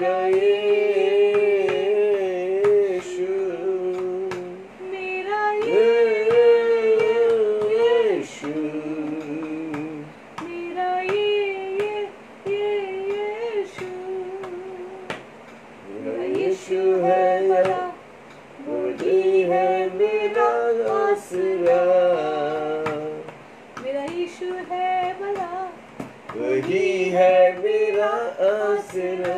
मेरा यीशु, मेरा यीशु, मेरा यीशु, मेरा यीशु है बड़ा, वही है मेरा आसरा, मेरा यीशु है बड़ा, वही है मेरा आसरा।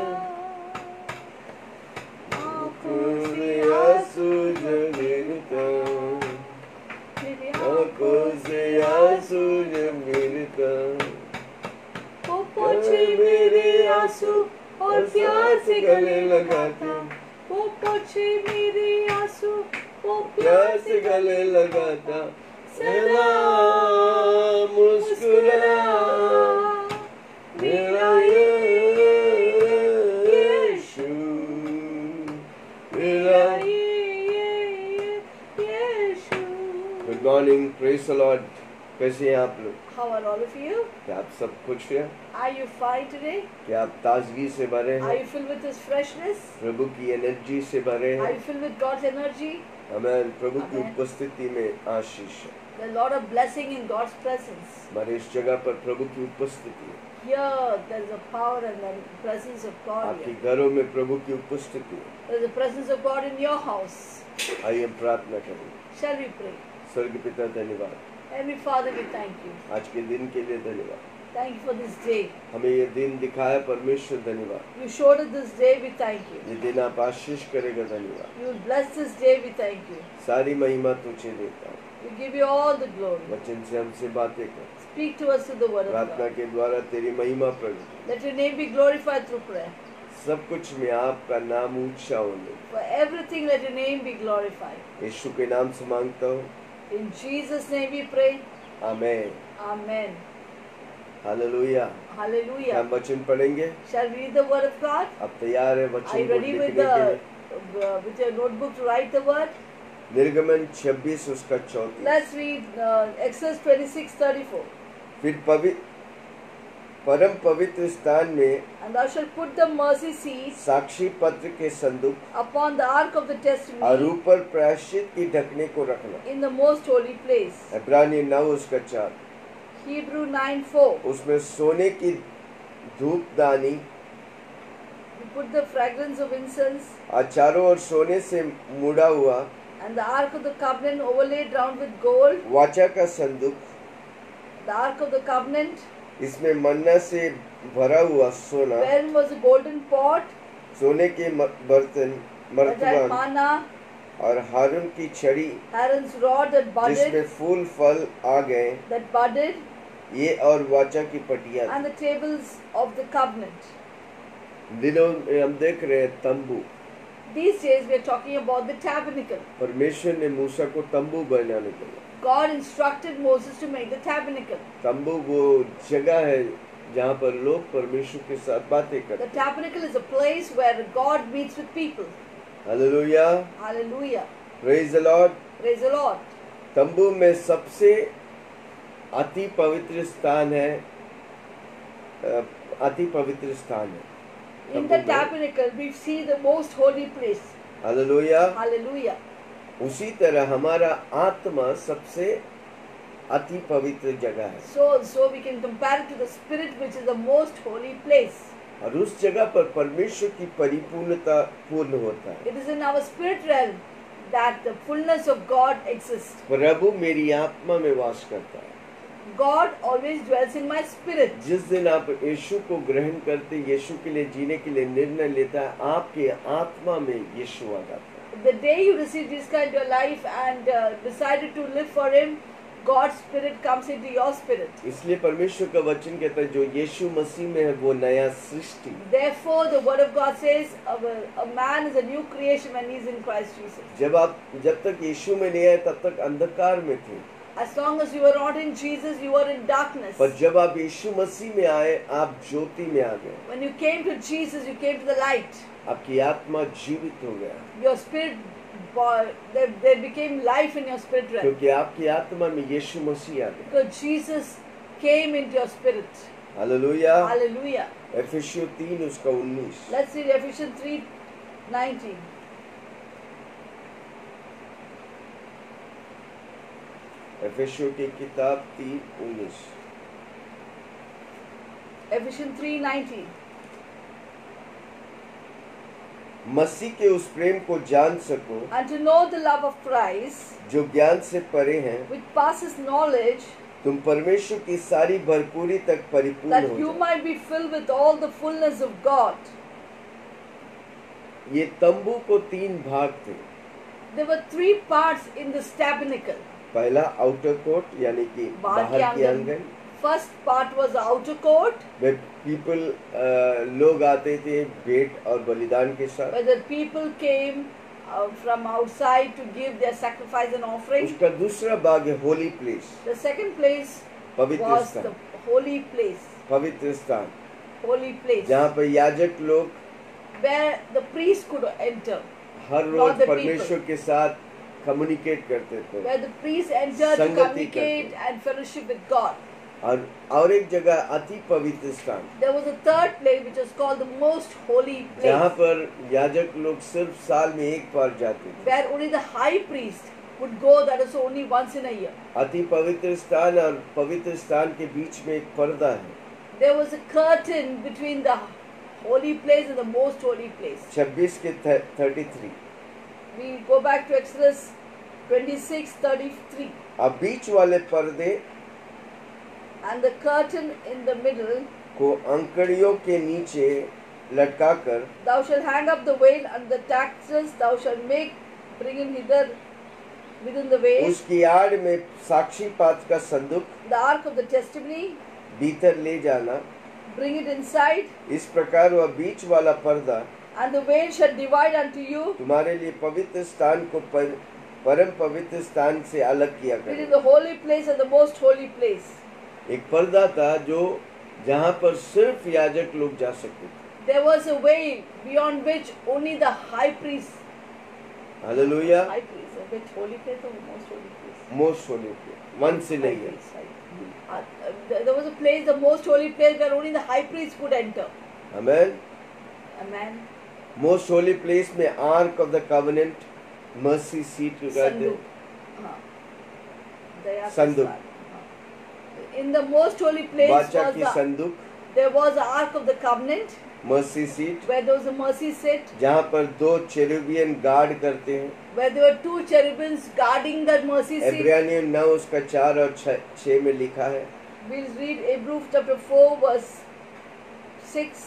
आँखों से आंसू जो गिरता, मेरे आँखों से आंसू जो गिरता, वो पोछे मेरे आंसू और प्यार से गले लगाता, वो पोछे मेरे आंसू वो प्यार से गले लगाता, सलाम मुस्कुरा, मेरा यीशु, मेरा। Yeshu. Good morning, praise the Lord. कैसे हैं आप लोग? How are all of you? क्या आप सब खुश हैं? Are you fine today? क्या आप ताजगी से भरे Are हैं? you filled with His freshness? प्रभु की एनर्जी से भरे Are हैं? you filled with God's energy? हमें प्रभु की Amen. उपस्थिति में आशीष है। There's a lot of blessing in God's presence. हमारे इस जगह पर प्रभु की उपस्थिति है। Here, there's a power and the presence of God आपके here. घरों में प्रभु की उपस्थिति है। There's a presence of God in your house. आइए हम प्रार्थना करें। Shall we pray? स्वर्ग पिता धन्यवाद, Heavenly Father, we thank you. आज के दिन के लिए धन्यवाद। Thank you for this day. हमें ये दिन दिखाया परमेश्वर, धन्यवाद। You showed us this day, we thank you. ये दिन आप आशीष करेगा, धन्यवाद। You will bless this day, we thank you. सारी महिमा तुझे देता हूँ। We give you all the glory. वचन से हमसे बातें कर, Speak to us through the word of प्रार्थना God. के द्वारा तेरी महिमा प्रकट। Let your name be glorified through prayer. सब कुछ में आपका नाम ऊंचा होने, For everything, let your name be glorified. यीशु के नाम से मांगता हूँ, In Jesus' name we pray. Amen. Amen. Hallelujah. क्या Hallelujah. हम वचन पढ़ेंगे? Shall we read the word of God? अब तैयार है Are वचन you को ready लिखने with के लिए? with your notebook to write the word? निर्गमन 26 उसका 34। Let's read Exodus 26:34. फिर परम पवित्र स्थान में And thou shalt put the mercy seat साक्षी पत्र के संदूक upon the ark of the और testimony ऊपर प्रायश्चित की ढकने को रखना। in the most holy place. इब्रानी 9 उसका 4। Hebrew 9:4. उसमें सोने की धूपदानी You put the fragrance of incense और चारों ओर सोने से मुड़ा हुआ and the ark of the covenant overlaid round with gold. वाचा का संदूक, The ark of the covenant, इसमें मन्ना से भरा हुआ सोना, wherein was a golden pot, सोने के बर्तन, that had मर्तबान manna, और हारून की छड़ी Aaron's rod that जिसमें budded, फूल फल आ गए, ये और वाचा की पटिया। and the tables of the covenant. दिनों में हम देख रहे हैं तंबू। These days we are talking about the tabernacle. परमेश्वर ने मूसा को तंबू बनाने को दिया। God instructed Moses to make the tabernacle. तंबू वो जगह है जहाँ पर लोग परमेश्वर के साथ बातें The करते हैं। tabernacle is a place where God meets with people. Hallelujah, Hallelujah. Praise the Lord. Praise the Lord. तंबू में सबसे अति पवित्र स्थान है, अति पवित्र स्थान है In तंबू the में। tabernacle we see the most holy place. Hallelujah. Hallelujah. उसी तरह हमारा आत्मा सबसे अति पवित्र जगह है So we can compare it to the spirit, which is the most holy place. और उस जगह पर परमेश्वर की परिपूर्णता पूर्ण होता है। It is in our spirit realm that the fullness of God exists. प्रभु मेरी आत्मा में वास करता है। God always dwells in my spirit. जिस दिन आप यीशु को ग्रहण करते, यीशु के लिए जीने के लिए निर्णय लेता है, आपके आत्मा में यीशु आ जाता है। The day you receive Jesus Christ into your life and decided to live for Him, God's spirit comes into your spirit. इसलिए परमेश्वर का वचन कहता है जो यीशु मसीह में है वो नया सृष्टि। Therefore, the Word of God says a man is a new creation when he is in Christ Jesus. जब तक यीशु में नहीं आए तब तक अंधकार में थे, As long as you were not in Jesus, you were in darkness. पर जब आप यीशु मसीह में आए आप ज्योति में आ गए। When you came to Jesus, you came to the light. आपकी आत्मा जीवित हो गया Your spirit, there became life in your spirit realm. क्योंकि आपकी आत्मा में यीशु मसीह आ गया। Because Jesus came into your spirit. Hallelujah. Hallelujah. एफिसियों 3 उसका 19। Let's read Ephesians 3:19. एफिसियों की किताब 3:19। Ephesians 3:19. मसीह के उस प्रेम को जान सको And to know the love of Christ, जो ज्ञान से परे है, which passes knowledge, तुम परमेश्वर की सारी भरपूरी तक परिपूर्ण that हो you जाओ। might be filled with all the fullness of God. ये तंबू को 3 भाग थे। There were 3 parts in this tabernacle. पहला आउटर कोर्ट यानी कि बाहर बाहर की की आंगन। आंगन, First part was the outer court, वे पीपल लोग आते थे भेंट और बलिदान के साथ। where the people came from outside to give their sacrifice and offering. उसका दूसरा भाग है holy place, The second place पवित्र was स्थान, the holy place. पवित्र स्थान, Holy place. जहाँ पर याजक लोग Where the priest could enter. Her Not rose the परमेश्वर के साथ कम्युनिकेट करते थे। Where the priest entered to संगति communicate करते। and fellowship with God. और एक जगह अति पवित्र स्थान, There was a third place which was called the most holy जहाँ place, पर याजक लोग सिर्फ साल में एक बार जाते थे। where only the high priest would go, that is only once in a year. अति पवित्र स्थान और पवित्र स्थान के बीच में एक पर्दा है। There was a curtain between the holy place and the most holy place. 26 के 33। We go back to Exodus 26:33. अब बीच वाले पर्दे And the curtain in the middle, को अंकड़ियों के नीचे लटकाकर thou shalt hang up the veil and the taxes, thou shalt bring him hither within the veil, उसकी आड़ में साक्षी पात का संदूक the ark of the testimony, भीतर ले जाना। bring it inside, इस प्रकार वह बीच वाला पर्दा and the veil shall divide unto you तुम्हारे लिए पवित्र स्थान को परम पवित्र स्थान से अलग किया between करे। the holy place and the most holy place. एक पर्दा था जो जहाँ पर सिर्फ याजक लोग जा सकते थे। There was a veil beyond which only the high priest, hallelujah. which holy place or most holy place? Most holy one से High नहीं है। priest, right. There was a place, the most holy place, where only the high priest could enter. Amen. Amen. Most holy place में ark of the covenant, mercy seat Sanduk. Daya ka Sanduk. star. In the most holy place वाचा was की संदूक, there was the ark of the covenant, mercy seat, where there was a mercy seat, जहाँ पर 2 चेरुबियन guard करते हैं। where there were 2 cherubims guarding that mercy seat. इब्रानियों 9 उसका 4 और 6 में लिखा है। We'll read Hebrews chapter 4 verse 6.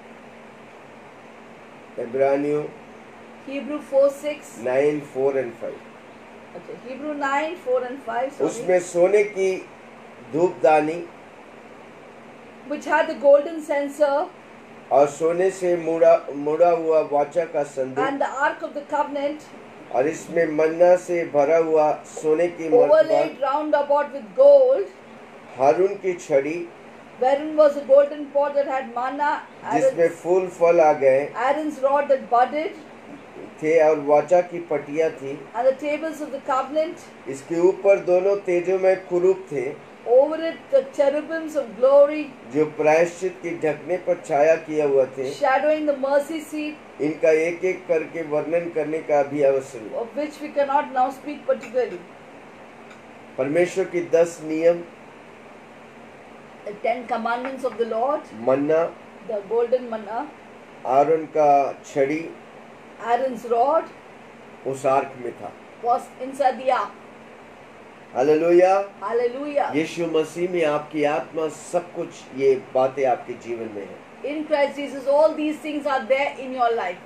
इब्रानियों Hebrew 4:6. 9, 4 and 5। Okay, Hebrew 9, 4 and 5. Sorry. उसमें सोने की धूपदानी Which had the golden censer और सोने से मुड़ा हुआ वाचा का संदूक, and the ark of the covenant, और इसमें मन्ना से भरा हुआ सोने की overlaid मर्तबा, round about with gold, हारून की छड़ी wherein was a golden pot that had manna, जिसमें फूल फल आ गए Aaron's rod that budded, थे और वाचा की पटिया थी। and the tables of the covenant. इसके ऊपर दोनों तेजों में कुरूप थे, Over it the cherubims of glory, जो प्रायश्चित के ढकने पर छाया किया हुआ थे। shadowing the mercy seat, इनका एक एक करके वर्णन करने का भी अवसर है। of which we cannot now speak particularly. परमेश्वर की 10 नियम, The 10 commandments of the Lord, Manna, the golden manna, Aron का छड़ी Aaron's rod उस आर्क में था। was inside the ark. Hallelujah. Hallelujah. यीशु मसीह में आपकी आत्मा सब कुछ ये बातें आपके जीवन में है। In Christ Jesus, all these things are there in your life.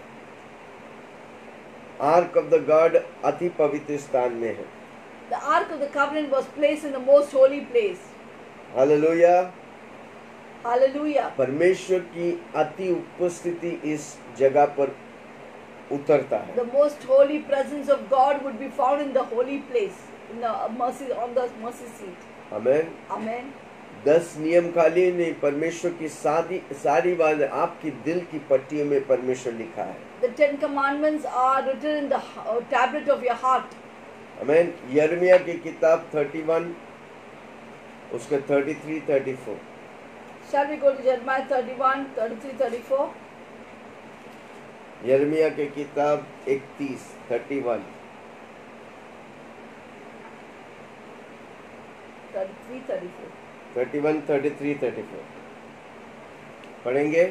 Ark of the God अति पवित्र स्थान में है। The ark of the covenant was placed in the most holy place. Hallelujah. Hallelujah. परमेश्वर की अति उपस्थिति इस जगह पर उतरता है। The most holy presence of God would be found in the holy place, in the mercy, on the mercy seat. Amen. Amen. 10 नियम खाली नहीं, परमेश्वर की सारी बात आपकी दिल की पट्टियों में परमेश्वर लिखा है। The 10 commandments are written in the tablet of your heart. आमेन। यिर्मयाह की किताब 31 उसका 33, 34। Shall we go to Jeremiah 31, 33, 34? यिर्मयाह के किताब 31, 31, 33, 34. 31, 33, 34 पढ़ेंगे।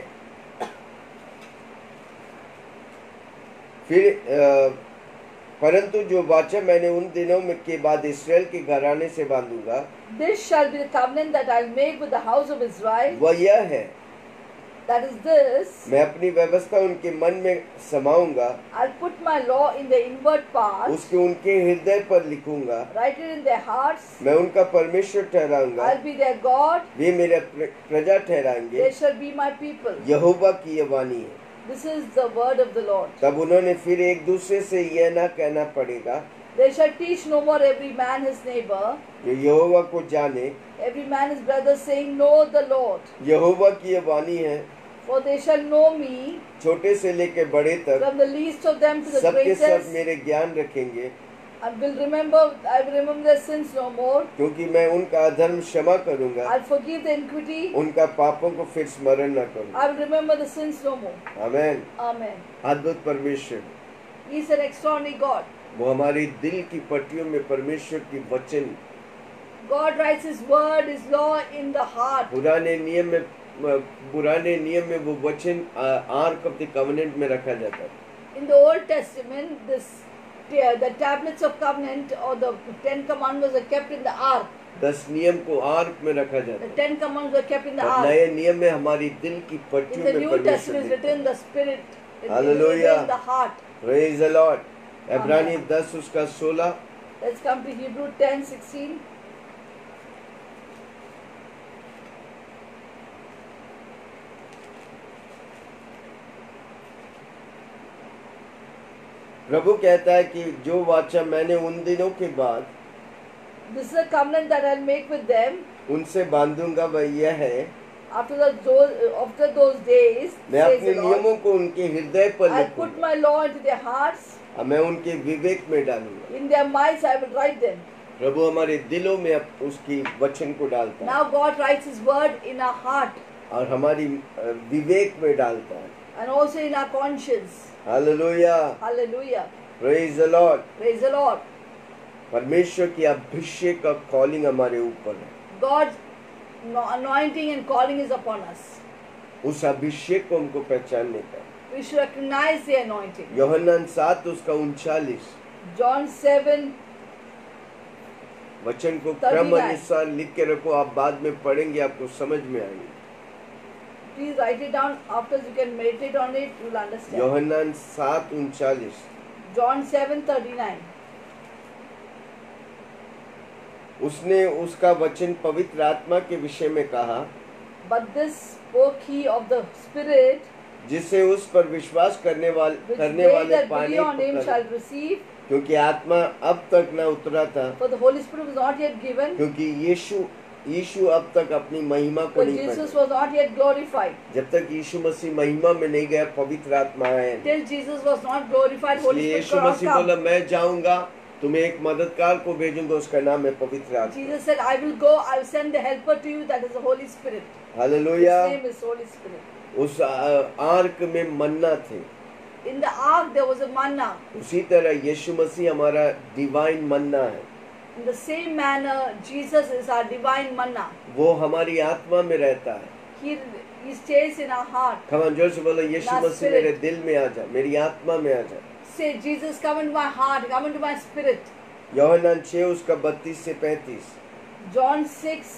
फिर परंतु जो वाचा मैंने उन दिनों में के बाद इसराइल के घराने से बांधूंगा, This shall be the covenant that I'll make with the house of Israel. वह यह है, That is this. मैं अपनी व्यवस्था उनके मन में समाऊंगा, I'll put my law in the inward parts, उसके उनके हृदय पर लिखूंगा, write it in their hearts. मैं उनका परमेश्वर ठहराऊंगा, I'll be their God. वे मेरे प्रजा ठहराएंगे। They shall be my people. यहोवा की यह वाणी है। This is the word of the Lord. तब उन्होंने फिर एक दूसरे से यह ना कहना पड़ेगा, They shall teach no more every man his neighbor, जो यहोवा को जाने, every man his brother, saying, Know the Lord. यहोवा की यह वाणी है। For they shall know me, छोटे से लेकर बड़े तक from the least of them to the सबके सब greatest, मेरे ज्ञान रखेंगे, I will remember their sins no more. क्योंकि मैं उनका अधर्म क्षमा करूंगा, I'll forgive the iniquity. उनका पापों को फिर स्मरण न करूंगा। I will remember the sins no more. Amen. Amen. अद्भुत परमेश्वर, He is an extraordinary God. वो हमारी दिल की पट्टियों में परमेश्वर की वचन, God writes His word, His law in the heart. पुराने नियम में वो वचन आर्क ऑफ द कवेनेंट में रखा जाता है। In the Old Testament, the tablets of covenant or the 10 commandments were kept in the ark. 10 नियम को आर्क में रखा The जाता है। 10 commandments were kept in the और ark. नए नियम में हमारी दिल की In पट्टियों the में New परमेश्वर Testament is लिखा written है। the Spirit. It is Hallelujah. in the heart. Praise the Lord। इब्रानी Amen. 10 उसका 16, Let's come to Hebrew 10, 16. प्रभु कहता है कि जो वाचा मैंने उन दिनों के बाद This is a covenant that I'll make with them उनसे बांधूंगा, वह यह है, after those days, मैं says अपने the Lord. नियमों को उनके हृदय पर I'll put लिखूंगा my law into their hearts. और मैं उनके विवेक में डालूंगा। In their minds I will write them. प्रभु हमारे दिलों में उसकी वचन को डालता है Now God writes His word in our heart और हमारी विवेक में डालता है। and also in our conscience. Hallelujah, Hallelujah. Praise the Lord. Praise the Lord. परमेश्वर की अभिषेक का कॉलिंग हमारे ऊपर है। God's anointing and calling is upon us. उस अभिषेक को हमको पहचानने का। We should recognize the anointing. यूहन्ना 7 उसका 39 John 7, वचन को 39 क्रम अनुसार लिख के रखो, आप बाद में पढ़ेंगे, आपको समझ में आएगी। please write it down. After you can meditate on it, you will understand. यूहन्ना 7:39 John 7:39. उसने उसका वचन पवित्र आत्मा के विषय में कहा, But this spoke he of the Spirit, जिससे उस पर विश्वास which करने they वाले that पाने believe on him को shall कर, receive. क्योंकि आत्मा अब तक न उतरा था, For the Holy Spirit was not yet given, क्योंकि यीशु अब तक अपनी महिमा को for नहीं Jesus पाया। was not yet glorified. जब तक यीशु मसीह महिमा में नहीं गया, पवित्र आत्मा आया नहीं। Till Jesus was not glorified, Holy इसलिए Spirit Yeshu could not Masih come. बोला, मैं जाऊंगा, तुम्हें एक मददगार को भेजूंगा, उसका नाम है पवित्र आत्मा। Jesus said, I will go, I will send the helper to you, that is the Holy Spirit. His hallelujah. name is Holy Spirit. उस आर्क में मन्ना थे, In the ark there was a manna. उसी तरह यीशु मसीह हमारा divine मन्ना है। In the same manner, Jesus is our divine manna. वो हमारी आत्मा में रहता है। He stays in our heart. खम जोर से बोलो, यीशु My मसीह spirit. मेरे दिल में आ जा, मेरी आत्मा में आ जा। Say, Jesus, come into my heart, come into my spirit. यूहन्ना 6 उसका 32 से 35, John 6,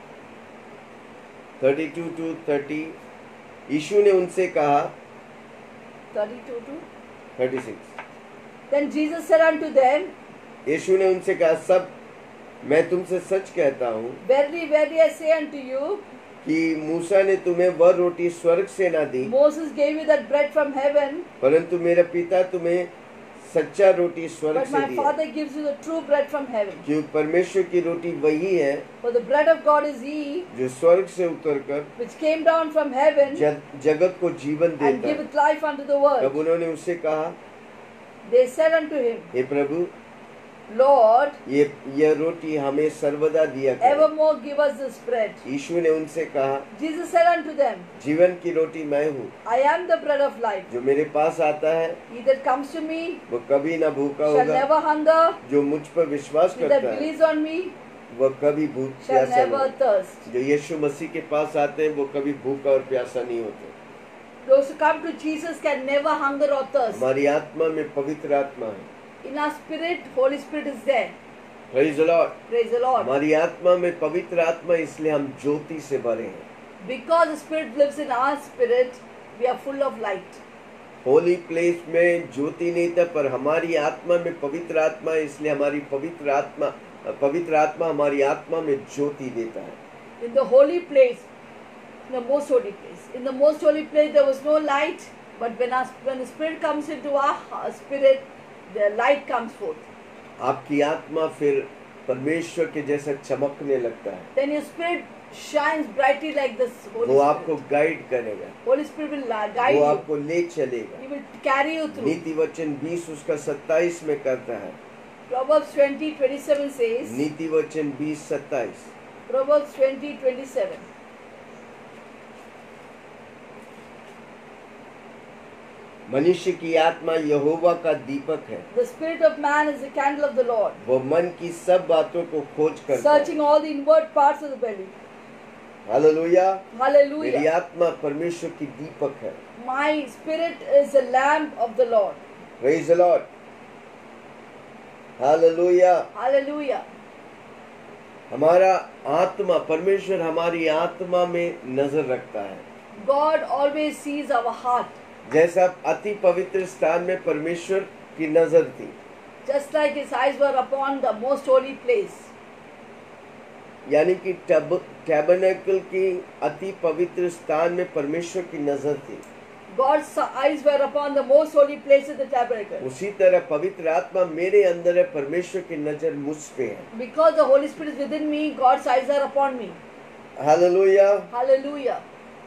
32 to 30। यीशु ने उनसे कहा, 32 to. 36, Then Jesus said unto them, यीशु ने उनसे कहा, सब मैं तुमसे सच कहता हूँ Verily, verily, I say unto you, कि मूसा ने तुम्हें वह रोटी स्वर्ग से ना दी, Moses gave you that bread from heaven, परंतु मेरा पिता तुम्हें सच्चा रोटी स्वर्ग but से my दिया। Father gives you the true bread from heaven. कि परमेश्वर की रोटी वही है For the bread of God is He, जो स्वर्ग से उतरकर which came down from heaven जगत को जीवन and देता है। giveth life unto the world. तब उन्होंने उससे कहा, They said unto him, hey Prabhu, Lord, ये रोटी हमें सर्वदा दिया करे। evermore give us this bread. यीशु ने उनसे कहा, Jesus said unto them, जीवन की रोटी मैं हूँ, I am the bread of life. जो मेरे पास आता है He that comes to me वो कभी ना भूखा shall होगा, never hunger. जो मुझ पर विश्वास He that करता है believes on me वह कभी भूख shall प्यासा never नहीं। thirst. जो यीशु मसीह के पास आते हैं वो कभी भूखा और प्यासा नहीं होते। Those who come to Jesus can never hunger or thirst. हमारी आत्मा में पवित्र आत्मा है। In our spirit, Holy Spirit is there. Praise the Lord. Praise the Lord. हमारी आत्मा में पवित्र आत्मा, इसलिए हम ज्योति से भरे हैं। Because the Spirit lives in our spirit, we are full of light. Holy place में ज्योति नहीं था, पर हमारी आत्मा में पवित्र आत्मा है, इसलिए हमारी पवित्र आत्मा हमारी आत्मा में ज्योति देता है। In the holy place, in the most holy place. In the most holy place there was no light, but when the Spirit comes into our spirit, the light comes forth. आपकी आत्मा फिर परमेश्वर के जैसा चमकने लगता है। Then your spirit shines brightly like this Holy वो आपको Spirit. गाइड करेगा, Holy Spirit will guide वो you. आपको ले चलेगा। He will carry you through. नीति वचन 20 उसका 27 में करता है। Proverbs 20:27 says. नीति वचन 20:27। Proverbs 20:27. मनुष्य की आत्मा यहोवा का दीपक है, The spirit of man is the candle of the Lord, वो मन की सब बातों को खोज करता है। searching all the inward parts of the belly. Hallelujah. मेरी Hallelujah. आत्मा परमेश्वर की दीपक है। My spirit is the lamp of the Lord. Praise the Lord. Hallelujah. Hallelujah. हमारा आत्मा, परमेश्वर हमारी आत्मा में नजर रखता है। God always sees our heart. जैसा अति पवित्र स्थान में परमेश्वर की नजर थी, Just like his eyes were upon the most holy place. यानी कि टैबरनेकल की अति पवित्र स्थान में परमेश्वर की नजर थी, God's eyes were upon the most holy place of the tabernacle. उसी तरह पवित्र आत्मा मेरे अंदर है, परमेश्वर की नजर मुझ पे है। Because the Holy Spirit is within me, God's eyes are upon me. Hallelujah. Hallelujah.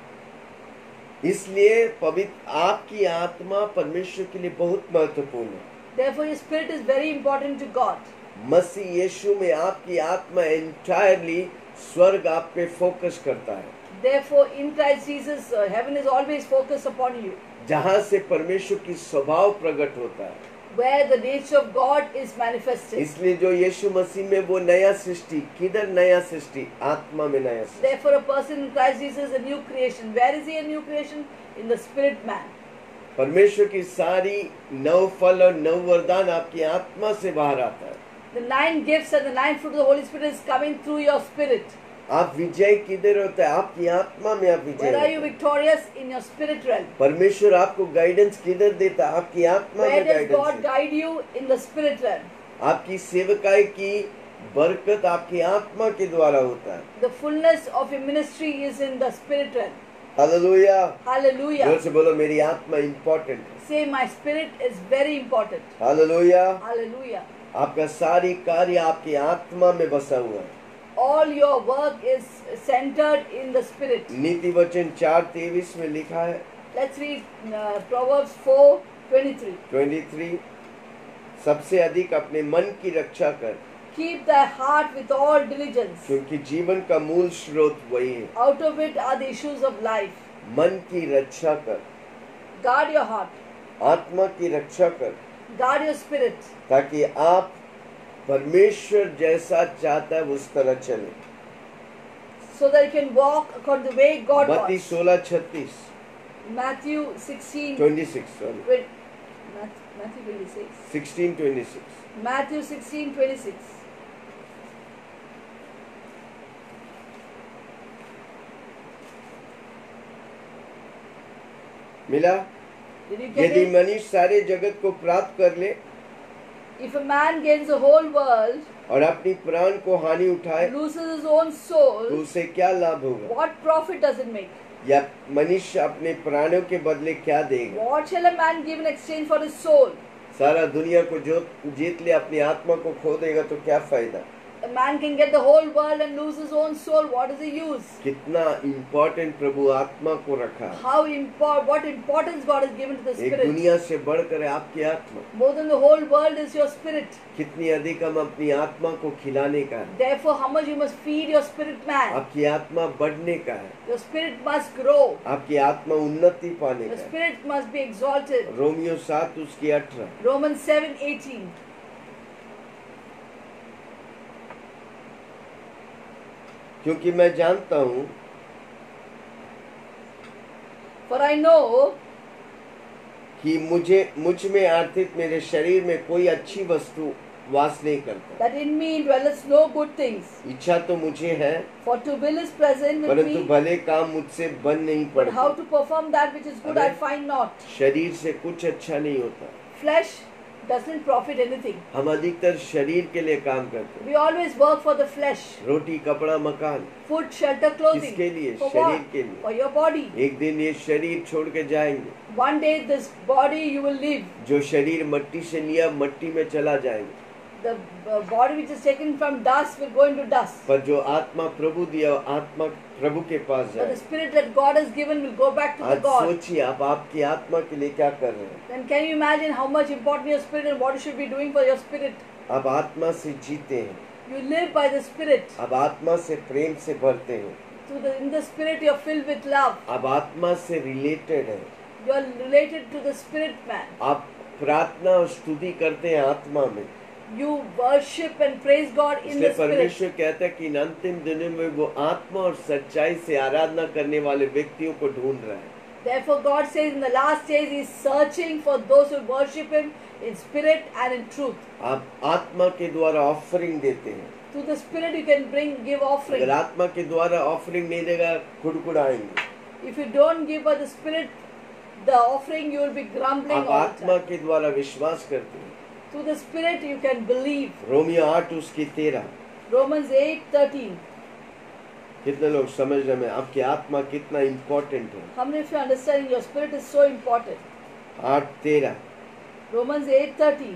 इसलिए पवित्र आपकी आत्मा परमेश्वर के लिए बहुत महत्वपूर्ण है। Therefore, your spirit is very important to God. मसीह यीशु में आपकी आत्मा एंटायरली स्वर्ग आप पे फोकस करता है, Therefore, in Christ Jesus, heaven is always focused upon you. जहाँ से परमेश्वर की स्वभाव प्रकट होता है। Where the nature of God is manifested. इसलिए जो यीशु मसीह में वो नया सृष्टि, किधर नया सृष्टि? आत्मा में नया सृष्टि। Therefore, a person in Christ Jesus is a new creation. Where is he a new creation? In the spirit man. परमेश्वर की सारी 9 फल और 9 वरदान आपकी आत्मा से बाहर आता है। The 9 gifts and the 9 fruit of the Holy Spirit is coming through your spirit. आप विजय किधर होता है? आपकी आत्मा में आप विजय Where are होते you हैं। victorious? In your spirit realm. परमेश्वर आपको गाइडेंस किधर देता है? आपकी आत्मा Where में does गाइडेंस God है। guide you? In the spirit realm. आपकी सेवकाई की बरकत आपकी आत्मा के द्वारा होता है। The fullness of your ministry is in the spirit realm. Hallelujah. जोर Hallelujah. से बोलो, मेरी आत्मा इम्पोर्टेंट है। Say, my spirit is very important. Hallelujah. Hallelujah. आपका सारी कार्य आपकी आत्मा में बसा हुआ है। All your work is centered in the spirit. नीति वचन 4:23 में लिखा है, Let's read Proverbs 4:23. 23, सबसे अधिक अपने मन की रक्षा कर, Keep thy heart with all diligence. क्योंकि जीवन का मूल स्रोत वही है। Out of it are the issues of life. मन की रक्षा कर, Guard your heart. आत्मा की रक्षा कर, Guard your spirit. ताकि आप परमेश्वर जैसा चाहता है उस तरह चले। So that you can walk according to the way God मत्ती wants. 16:36, Matthew 16. 26 sorry, Matthew 26. 16:26। Matthew 16:26. मिला? Did you get यदि it? मनुष्य सारे जगत को प्राप्त कर ले If a man gains the whole world, और अपनी प्राण को हानि उठाए, loses his own तो soul, उसे क्या लाभ होगा? what profit does it make? या मनुष्य अपने प्राणों के बदले क्या देगा? What shall a man give in exchange for his soul? सारा दुनिया को जो जीत ले, अपनी आत्मा को खो देगा तो क्या फायदा? a man can get the whole world and lose his own soul. What is the use? कितना इम्पोर्टेंट प्रभु आत्मा को रखा है। What importance God has given to the एक spirit. दुनिया से बढ़कर है आपकी आत्मा। More than the whole world is your spirit. कितनी अधिक हम अपनी आत्मा को खिलाने का है। Therefore, how much you must feed your spirit man. आपकी आत्मा बढ़ने का है। Your spirit must grow. आपकी आत्मा उन्नति पाने Your का है। spirit must be exalted. रोमियो 7 उसकी 18। Romans 7:18. क्योंकि मैं जानता हूँ For I know कि मुझ में अर्थात मेरे शरीर में कोई अच्छी वस्तु वास नहीं करता। that in me dwelleth no good things. इच्छा तो मुझे है, For to will is present with परंतु me, भले काम मुझसे बन नहीं but how पड़ते। to perform that which is good I find not. शरीर से कुछ अच्छा नहीं होता। Flesh doesn't profit anything. हम अधिकतर शरीर के लिए काम करते हैं। We always work for the flesh. रोटी, कपड़ा, मकान, Food, shelter, clothing. किसके लिए? For शरीर what? के लिए। For your body. एक दिन ये शरीर छोड़ के जाएंगे। One day this body you will leave. जो शरीर मट्टी से लिया मट्टी में चला जाएंगे। The body which is taken from dust will go into dust. पर जो आत्मा प्रभु दिया आत्मा प्रभु के पास But the जाए। spirit that God has given will go back to the आज God. सोचिए आप आपकी आत्मा के लिए क्या कर रहे हैं। Then can you imagine how much important your spirit and what you should be doing for your spirit? आप आत्मा से जीते हैं। You live by the spirit. आप आत्मा से प्रेम से भरते हैं। In the spirit you are filled with love. आप आत्मा से रिलेटेड हैं। You are related to the spirit man. आप प्रार्थना और स्तुति करते हैं आत्मा में। You worship and praise God in इसलिए the spirit. परमेश्वर कहता है कि इन अंतिम दिनों में वो आत्मा और सच्चाई से आराधना करने वाले व्यक्तियों को ढूंढ रहा है। Therefore God says in the last days He is searching for those who worship Him in spirit and in truth. आप आत्मा के द्वारा ऑफरिंग देते हैं। Through the spirit you can give offering. अगर आत्मा के द्वारा ऑफरिंग नहीं देगा कुड़कुड़ाएंगे। If you don't give by the spirit the offering, you will be grumbling आप all the आत्मा time. के द्वारा विश्वास करते हैं। Through the spirit you can believe. रोमियो 8 उसकी 13। Romans 8:13. कितने लोग समझ रहे हैं आपकी आत्मा कितना इम्पोर्टेंट है। How many of you understand your spirit is so important? 8:13। Romans 8:13.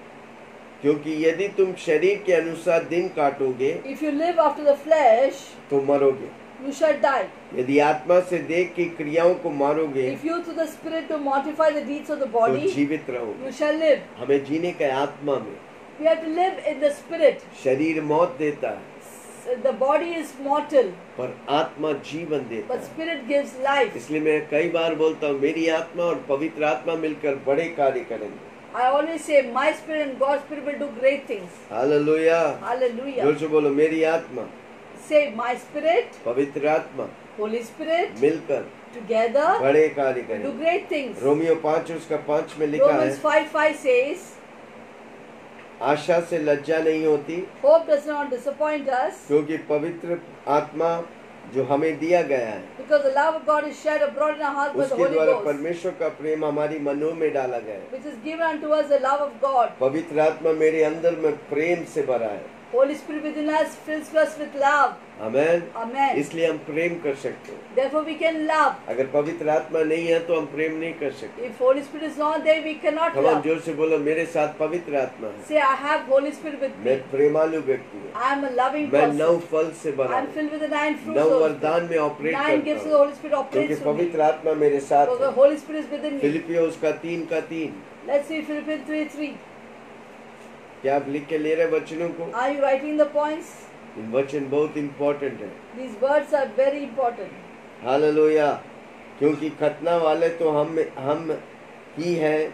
क्योंकि यदि तुम शरीर के अनुसार दिन काटोगे If you live after the flesh, तो मरोगे। you shall die. यदि आत्मा से देख की क्रियाओं को मारोगे If you through the spirit to mortify the deeds of the तो body, जीवित रहोगे। you shall live. हमें जीने का है आत्मा में। We have to live in the spirit. शरीर मौत देता है The body is mortal, पर आत्मा जीवन देता but है। spirit gives life. इसलिए मैं कई बार बोलता हूँ मेरी आत्मा और पवित्र आत्मा मिलकर बड़े कार्य करेंगे। I always say my spirit and God's spirit will do great things. Hallelujah. Hallelujah. जोर से बोलो मेरी आत्मा Say my spirit, पवित्र आत्मा Holy Spirit, मिलकर together बड़े कार्य do करेंगे। great things. रोमियो 5 उसका 5 में लिखा है Romans 5:5 says, आशा से लज्जा नहीं होती hope does not disappoint us, क्योंकि पवित्र आत्मा जो हमें दिया गया है because the love of God is shed abroad in our hearts by the उसके Holy द्वारा Ghost, परमेश्वर का प्रेम हमारी मनों में डाला गया है। which is given unto us the love of God. पवित्र आत्मा मेरे अंदर में प्रेम से भरा है। Holy Spirit within us fills us with love. Amen. Amen. इसलिए हम प्रेम कर सकते हैं। Therefore we can love. अगर पवित्र आत्मा नहीं है तो हम प्रेम नहीं कर सकते। If Holy Spirit is not there, we cannot हम love. जोर से बोलो मेरे साथ पवित्र आत्मा है। Say, I have Holy Spirit with मैं me. प्रेमालु व्यक्ति हूँ। I am a loving मैं person. 9 फल से भरा I am हूँ। filled with the 9 fruits 9 of the वरदान Spirit. में ऑपरेट 9 gifts of करता the हूँ Holy Spirit क्योंकि operates through me. पवित्र आत्मा मेरे साथ So the है। Holy Spirit is within me. फिलिपियों उसका 3 का 3। Let's see Philippians 3:3. क्या आप लिख के ले रहे वचनों को? Are you writing the points? इन वचन बहुत इम्पोर्टेंट है। These words are very important. Hallelujah. क्योंकि खतना वाले तो हम ही हैं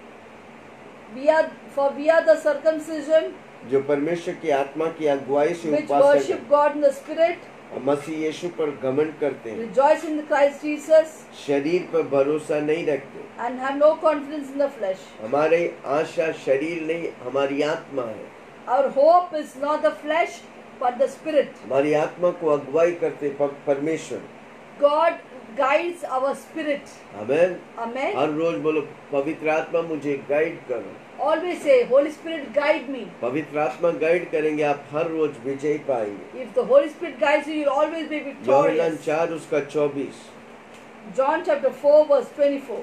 We are the circumcision जो परमेश्वर की आत्मा की अगुवाई से which Upasana worship God in the Spirit, और मसीह यीशु पर घमंड करते हैं, rejoice in the Christ Jesus, शरीर पर भरोसा नहीं रखते। and have no confidence in the flesh. हमारी आशा शरीर नहीं हमारी आत्मा है। Our hope is not the flesh but the Spirit. हमारी आत्मा को अगुवाई करते परमेश्वर। God guides our spirit. Amen. Amen. हर रोज बोलो पवित्र आत्मा मुझे गाइड करो। Always say, Holy Spirit guide me. पवित्र आत्मा गाइड करेंगे आप हर रोज विजयी पाएंगे। If the Holy Spirit guides you, you'll always be Yohanna victorious. 4 उसका 24 John chapter 4 verse 24.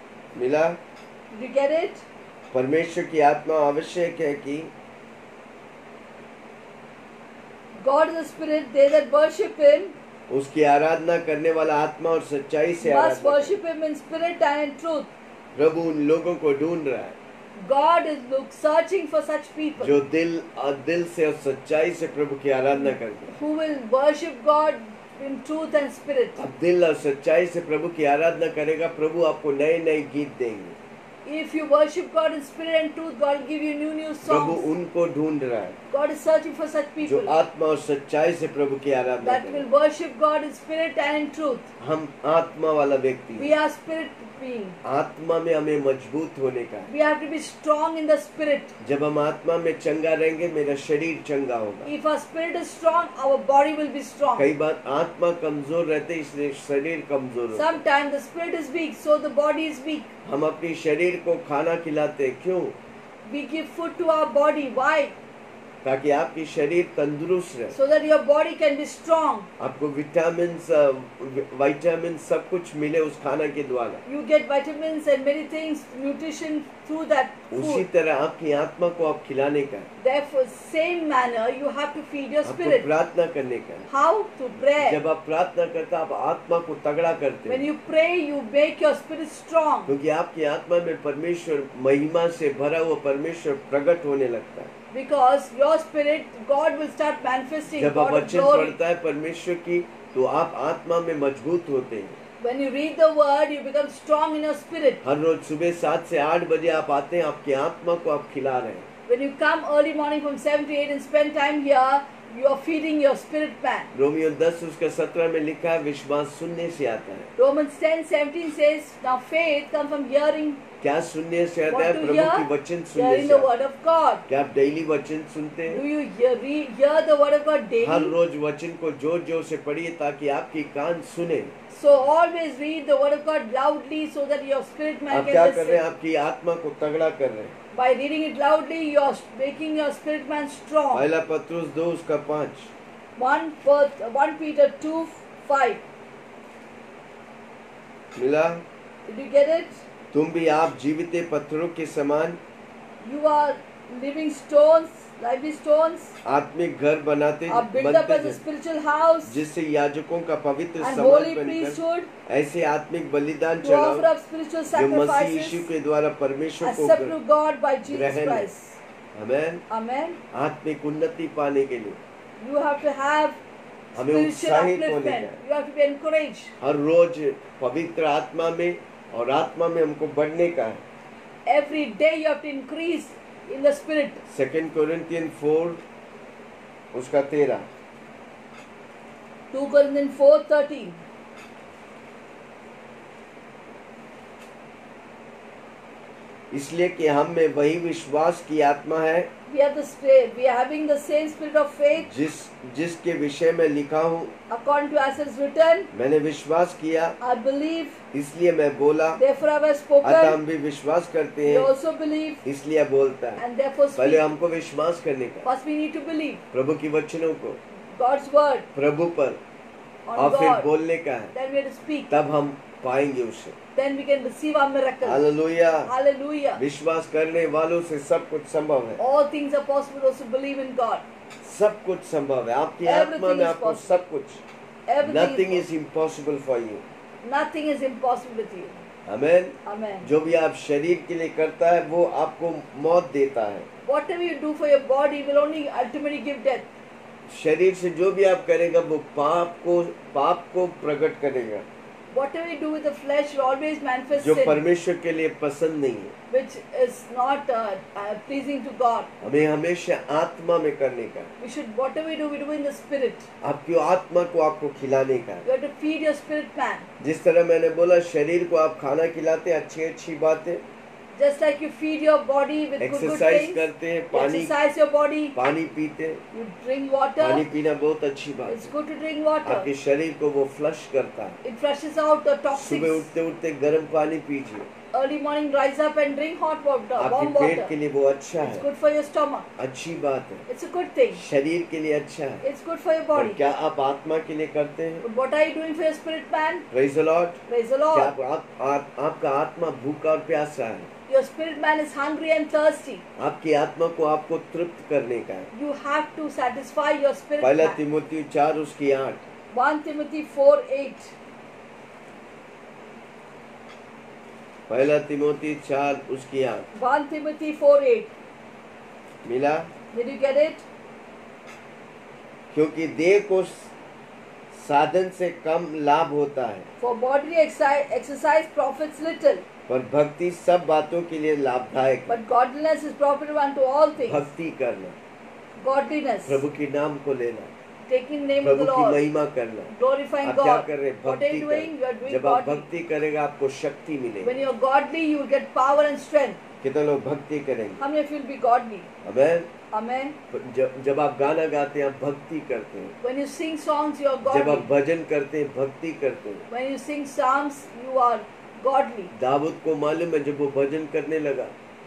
मिला। Did you get it? परमेश्वर की आत्मा आवश्यक है कि God is a spirit. They that worship Him उसकी आराधना करने वाला आत्मा और सच्चाई से must आराधना करे। worship Him in spirit and in truth. प्रभु उन लोगों को ढूंढ रहा है God is searching for such people जो दिल से और सच्चाई से प्रभु की आराधना करते हैं। who will worship God in truth and spirit. अब दिल और सच्चाई से प्रभु की आराधना करेगा, प्रभु आपको नए नए गीत देंगे। If you worship God in spirit and truth, God will give you new Prabhu songs. उनको ढूंढ रहा है God is searching for such जो people आत्मा और सच्चाई से प्रभु की आराधना that will करें। worship God in spirit and in truth. हम आत्मा वाला व्यक्ति We हैं। are spirit being. आत्मा में हमें मजबूत होने का है। We have to be strong in the spirit. जब हम आत्मा में चंगा रहेंगे, मेरा शरीर चंगा होगा। If our spirit is strong, our body will be strong. कई बार आत्मा कमजोर रहते, इसलिए शरीर कमजोर होता है। Sometimes the spirit is weak, so the body is weak. हम अपनी शरीर को खाना खिलाते हैं, क्यों? We give food to our body. Why? ताकि आपकी शरीर तंदुरुस्त रहे, So that your body can be strong. आपको विटामिन सब कुछ मिले उस खाना के द्वारा। You get vitamins and many things, nutrition through that उसी food. तरह आपकी आत्मा को आप खिलाने का है, Therefore, same manner, you have to feed your आपको spirit. प्रार्थना करने का है। How? To pray. जब आप प्रार्थना करते हैं, आप आत्मा को तगड़ा करते When हैं, you pray, you make your spirit strong. क्योंकि आपकी आत्मा में परमेश्वर, महिमा से भरा हुआ परमेश्वर प्रकट होने लगता है। Because your spirit, God will start manifesting जब आप God of वचन glory. पढ़ता है परमेश्वर की, तो आप आत्मा में मजबूत होते हैं। When you read the word, you become strong in your spirit. हर रोज सुबह 7 से 8 बजे आप आते हैं, आपकी आत्मा को आप खिला रहे हैं। When you come early morning from 7 to 8 and spend time here, you are feeding your spirit man. रोमियो 10 उसका 17 में लिखा है, विश्वास सुनने से आता है। Romans 10:17 says, now faith comes from hearing. क्या सुनने से आता What है? to Prabhu hear? की वचन सुनने Hearing से the आता है। word of God. क्या आप डेली वचन सुनते Do हैं? you hear the word of God her daily? रोज वचन को जोर जोर से पढ़िए ताकि आपकी कान सुने। So always read the word of God loudly so that your spirit man आप क्या can कर रहे हैं? listen. आपकी आत्मा को तगड़ा कर रहे हैं। By reading it loudly, you are making your spirit man strong. पहला पत्रुस 2 उसका 5। 1 Peter 2:5. मिला? Did you get it? तुम भी आप जीवित पत्थरों के समान You are living stones, lively stones, आत्मिक घर बनाते are built up as a थे, spiritual house जिससे याजकों का पवित्र and समाज holy बनकर priesthood ऐसे आत्मिक बलिदान to offer चढ़ाओ up spiritual जो मसीह यीशु sacrifices के द्वारा परमेश्वर को accepted to God by Jesus ग्रहण है। Christ. आमेन। Amen. आत्मिक उन्नति पाने के लिए You have to have हमें spiritual उत्साहित होने upliftment. का है। You have to be encouraged. हर रोज पवित्र आत्मा में और आत्मा में हमको बढ़ने का है। Every day you have to increase in the spirit. 2 Corinthian 4 उसका 13। 2 Corinthians 4:13. इसलिए कि हम में वही विश्वास की आत्मा है We have the spirit. We are having the same spirit of faith जिसके विषय में लिखा हूँ, according to as it is written. मैंने विश्वास किया I believe, इसलिए मैं बोला, therefore I have अतः spoken. हम भी विश्वास करते We हैं also believe इसलिए बोलता है। and therefore पहले speak. हमको विश्वास करने का, First we need to believe प्रभु की वचनों को, God's word प्रभु पर, on और फिर God. बोलने का है, Then we have to speak. तब हम पाएंगे उसे। Then we can receive our miracle. Hallelujah. Hallelujah. विश्वास करने वालों से सब कुछ संभव है। All things are possible those who believe in God. सब कुछ संभव है आपकी Everything आत्मा में, is आपको possible. सब कुछ। Everything Nothing is is impossible for you. possible. Nothing is impossible with you. Amen. Amen. जो भी आप शरीर के लिए करता है वो आपको मौत देता है। Whatever you do for your body will only ultimately give death. शरीर से जो भी आप करेगा वो पाप को प्रकट करेगा, Whatever you do with the flesh will always manifest जो sin, परमेश्वर के लिए पसंद नहीं है। which is not pleasing to God. हमें हमेशा आत्मा में करने का, We should, whatever we do in the spirit. आपकी आत्मा को आपको खिलाने का। You have to feed your spirit man. जिस तरह मैंने बोला शरीर को आप खाना खिलाते हैं, अच्छी बातें, Just like you feed your body with good exercise things, करते हैं, you exercise your body, पानी पीते, you drink पानी water. पीना बहुत अच्छी बात It's है। good to drink water. आपके शरीर को वो फ्लश करता है। It flushes out the सुबह toxics. उठते उठते गर्म पानी पीजिए, early morning rise up and drink hot water, आपके warm पेट water. के लिए वो अच्छा It's है, good for your stomach. अच्छी बात है, It's a good thing. शरीर के लिए अच्छा है। It's good for your पर body. क्या आप आत्मा के लिए करते हैं? But what are you doing for your spirit man? Praise the Lord। Praise the क्या Lord. आपका आत्मा भूखा और प्यासा है? Your spirit man is hungry and thirsty. आपकी आत्मा को आपको तृप्त करने का है। You have to satisfy your spirit पहला man. तिमोथी 4 उसकी 8। 1 Timothy 4:8. पहला तिमोथी 4 उसकी 8 1 Timothy 4:8. मिला? Did you get it? क्योंकि देह को साधन से कम लाभ होता है, For bodily exercise profits little, पर भक्ति सब बातों के लिए लाभदायक है। but godliness is profitable unto all things. भक्ति करना, Godliness, प्रभु के नाम को लेना, taking the name of Prabhu the की Lord, महिमा करना। glorifying आप क्या God. कर रहे हैं? What are भक्ति you doing? You are कर। doing जब आप godly. भक्ति करेगा आपको शक्ति When मिलेगी। you are godly, you will get power and strength. कितने लोग भक्ति करेंगे? How many of you will be godly? Amen. Amen. जब आप गाना गाते हैं आप भक्ति करते हैं। When you sing songs, you are जब आप godly. भजन करते हैं भक्ति करते हैं। When you sing psalms, you are godly. Dawood को मालूम है जब वो भजन करने लगा,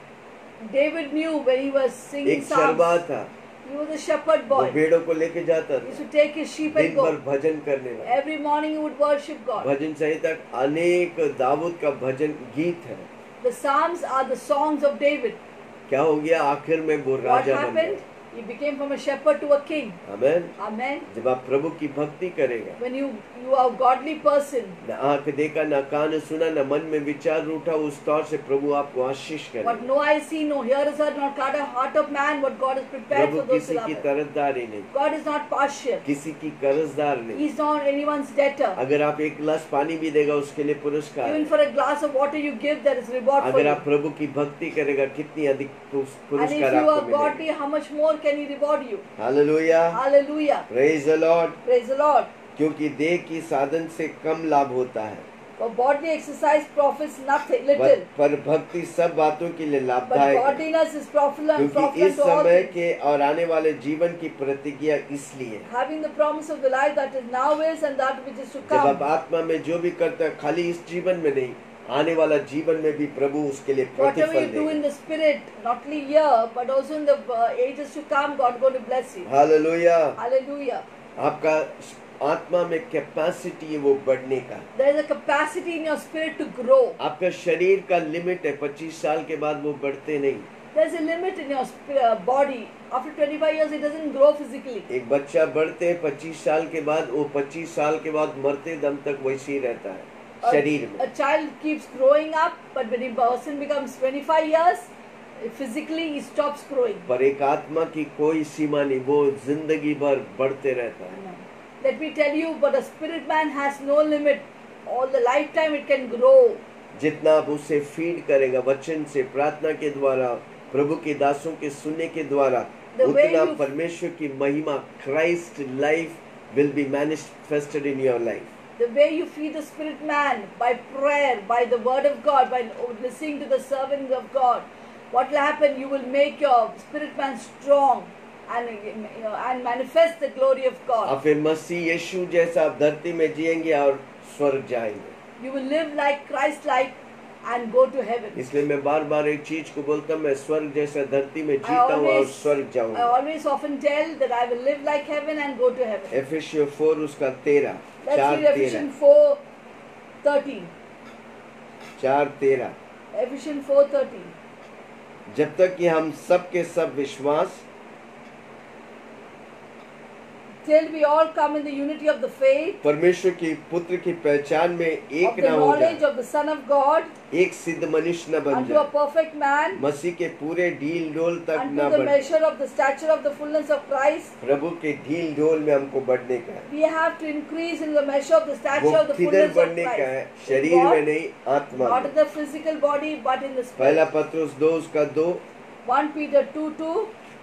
David knew when he was singing एक चरवाहा psalms. था, He was a shepherd वो boy. भेड़ों को लेके जाता He used था, to take his sheep and दिन भर go. भजन करने लगा। Every morning he would worship God. भजन संहिता अनेक दाऊद का भजन गीत है। The psalms are the songs of David. क्या हो गया? आखिर में वो What राजा बन happened? गया। He became from a shepherd to a king. Amen. Amen. जब आप प्रभु की भक्ति करेगा, When you are a godly person, न आंख देखा न कान सुना न मन में विचार उठा, उस तौर से प्रभु आपको आशीष what करेगा। no eye see, no ear is heard, not caught a heart of man, what God has prepared Prabhu for those किसी who love की Him. तरफदारी नहीं, God is not partial. किसी की कर्जदार He नहीं। is not anyone's debtor. अगर आप एक गिलास पानी भी देगा उसके लिए पुरस्कार Even है। for a glass of water you give, there is reward for अगर you. आप प्रभु की भक्ति करेगा कितनी अधिक And if पुरस्कार you आपको are godly, मिलेगा। how much more can He reward you? Hallelujah. Hallelujah. Praise the Lord. Praise the Lord. क्योंकि देह की साधन से कम लाभ होता है, For bodily exercise profits nothing, little. पर भक्ति सब बातों के लिए But लाभदायक है। godliness is profitable क्योंकि इस to all समय things. के और आने वाले जीवन की प्रतिज्ञा इसलिए, Having the promise of the life that is now is and that which is to जब आप come. आत्मा में जो भी करते हैं खाली इस जीवन में नहीं, आने वाला जीवन में भी प्रभु उसके लिए Whatever प्रतिफल you do in देगा। the spirit, not only here, but also in the ages to come, God going to bless you. Hallelujah. Hallelujah. आपका आत्मा में कैपेसिटी है वो बढ़ने का। There is a capacity in your spirit to grow. आपका शरीर का लिमिट है, 25 साल के बाद वो बढ़ते नहीं। There is a limit in your body. After 25 years, it doesn't grow physically. एक बच्चा बढ़ते हैं 25 साल के बाद, वो 25 साल के बाद मरते दम तक वैसे ही रहता है शरीर में। A child keeps growing up, but when a person becomes 25 years, physically he stops growing. पर एक आत्मा की कोई सीमा नहीं, वो जिंदगी भर बढ़ते रहता है। Let me tell you, but a spirit man has no limit. All the lifetime it can grow. जितना आप उसे फीड करेगा वचन से, प्रार्थना के द्वारा, प्रभु के दासों के सुनने के द्वारा, The way उतना you- परमेश्वर की महिमा, Christ life will be manifested in your life. The way you feed the spirit man by prayer, by the word of God, by listening to the servants of God, what will happen? You will make your spirit man strong and manifest the glory of और God. फिर मसीह यीशु जैसा आप धरती में जिएंगे और स्वर्ग जाएंगे। You will live like Christ-like and go to heaven. इसलिए मैं बार बार एक चीज को बोलता हूँ, मैं स्वर्ग जैसा धरती में I जीता हूँ और स्वर्ग I जाऊंगा। always often tell that I will live like heaven and go to heaven. एफेसियों 4 उसका 13, Let's 4 read 13, Ephesians 4:13. 4 13। Ephesians 4:13. जब तक कि हम सब के सब विश्वास Till we all come in the unity of the faith, परमेश्वर की पुत्र की पहचान में of एक the न हो knowledge जाए, of the Son of God, एक सिद्ध मनुष्य न बन unto a जाए, perfect man, मसीह के पूरे ढील ढोल तक unto न the बढ़े। measure of the stature of the fullness of Christ. प्रभु के ढील ढोल में हमको बढ़ने का है। We have to increase in the measure of the वो stature of the किधर fullness of बढ़ने का है? Christ. शरीर What? में नहीं, आत्मा Not में। in the physical body, but in the पहला spirit. पत्रुस 2 उसका 2। 1 Peter 2:2.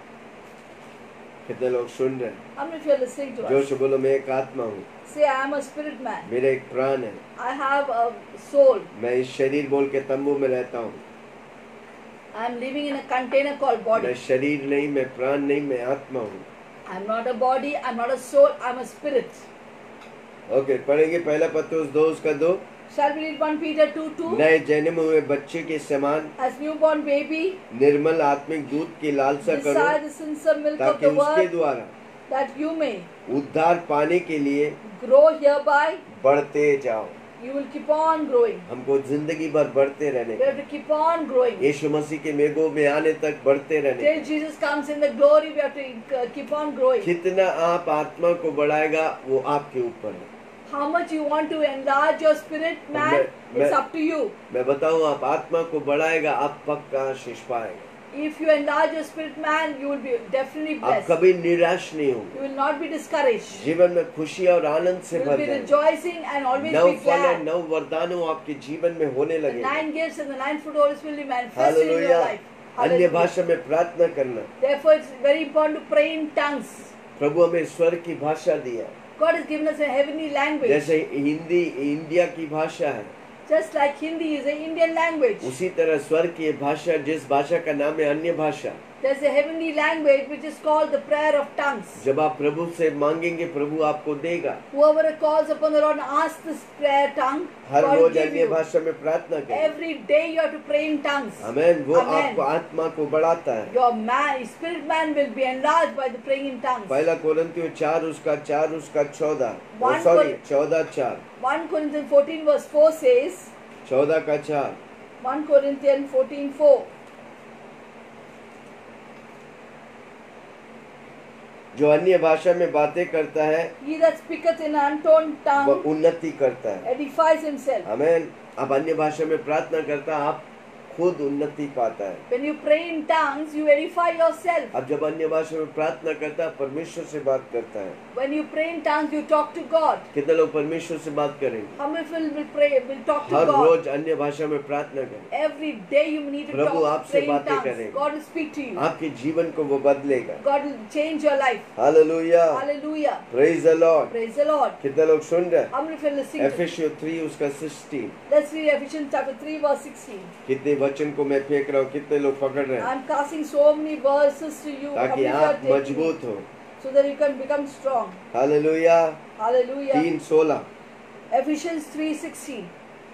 कितने लोग सुन रहे हैं? How many of you are listening to जोर us? से बोलो, मैं एक आत्मा हूँ, Say, I am a spirit man. मेरा एक प्राण है, I have a soul. मैं इस शरीर बोल के तंबू में रहता हूँ। I am living in a container called मैं body. शरीर नहीं, मैं प्राण नहीं, मैं आत्मा हूँ। I am not a body, I am not a soul, I am a spirit. Okay, पढ़ेंगे पहला पत्रुस 2 उसका 2। Shall we read 1 Peter 2:2? नए जन्म हुए बच्चे के समान As newborn baby, निर्मल आत्मिक दूध की लालसा desire करो, the sincere milk of ताकि the उसके word, द्वारा that you may उद्धार पाने के लिए grow hereby. बढ़ते जाओ। You will keep on growing. हमको जिंदगी भर बढ़ते रहने We have to keep on growing. यीशु मसीह के मेघों में आने तक बढ़ते रहने। Till Jesus comes in the glory, we have to keep on growing. कितना आप आत्मा को बढ़ाएगा वो आपके ऊपर है। How much you want to enlarge your spirit, man, मैं- it's up to you. मैं बताऊं, आप आत्मा को बढ़ाएगा, आप पक्का आशीष पाएंगे। If you enlarge your spirit, man, you will be definitely आप blessed. कभी निराश नहीं होंगे, You will not be discouraged. जीवन में खुशी और आनंद से You will भर be जाएंगे। rejoicing and always नव be फल और glad. नव वरदानों आपके जीवन में होने The लगेंगे। 9 gifts and the 9 fruit Holy Spirit will be manifested in your hallelujah. life. अन्य Hallelujah. भाषा में प्रार्थना करना। Therefore, it's very important to pray in tongues. प्रभु हमें स्वर की भाषा दिया, God has given us a heavenly language. जैसे हिंदी इंडिया की भाषा है, Just like Hindi is an Indian language. उसी तरह स्वर की भाषा, जिस भाषा का नाम है अन्य भाषा। There's a heavenly language which is called the prayer of tongues. जब आप प्रभु से मांगेंगे, प्रभु आपको देगा। Whoever calls upon the Lord and asks this prayer tongue, her God will rose give अन्य you. भाषा में प्रार्थना करें। Every day you have to pray in tongues. आमेन। वो Amen. आपको आत्मा को बढ़ाता है। Your man, spirit man will be enlarged by the praying in tongues. पहला कोरिन्थियों 4 उसका 14, One sorry Cor- 14:4, 1 Corinthians 14 verse 4 says, 14:4, 1 Corinthians 14:4, जो अन्य भाषा में बातें करता है He that speaketh in an unknown वह tongue उन्नति करता है। edifies himself. आमेन। अब अन्य भाषा में प्रार्थना करता है, आप खुद उन्नति पाता है। When you pray in tongues, you edify yourself. अब जब अन्य भाषा में प्रार्थना करता है, परमेश्वर से बात करता है। When you pray in tongues, you talk to God. कितने लोग परमेश्वर से बात करेंगे? How many will pray, will talk to her God? रोज अन्य भाषा में प्रार्थना करें। Every day you need to Prabhu talk, आपसे pray in बातें tongues. करेगा। God will speak to you. आपके जीवन को वो बदलेगा। God will change your life. Hallelujah. Hallelujah. Praise the Lord. Praise the Lord. कितने लोग सुन रहे हैं? How many feel listening? to- एफेसियों 3 उसका 16। Let's read Ephesians chapter 3 verse 16. कितने वचन को मैं फेंक रहा हूँ, कितने लोग पकड़ रहे हैं, I'm casting so many verses to you. How ताकि many are आप taking मजबूत हो। so that you can become strong. Hallelujah. Hallelujah. 3:16 Ephesians 3:16.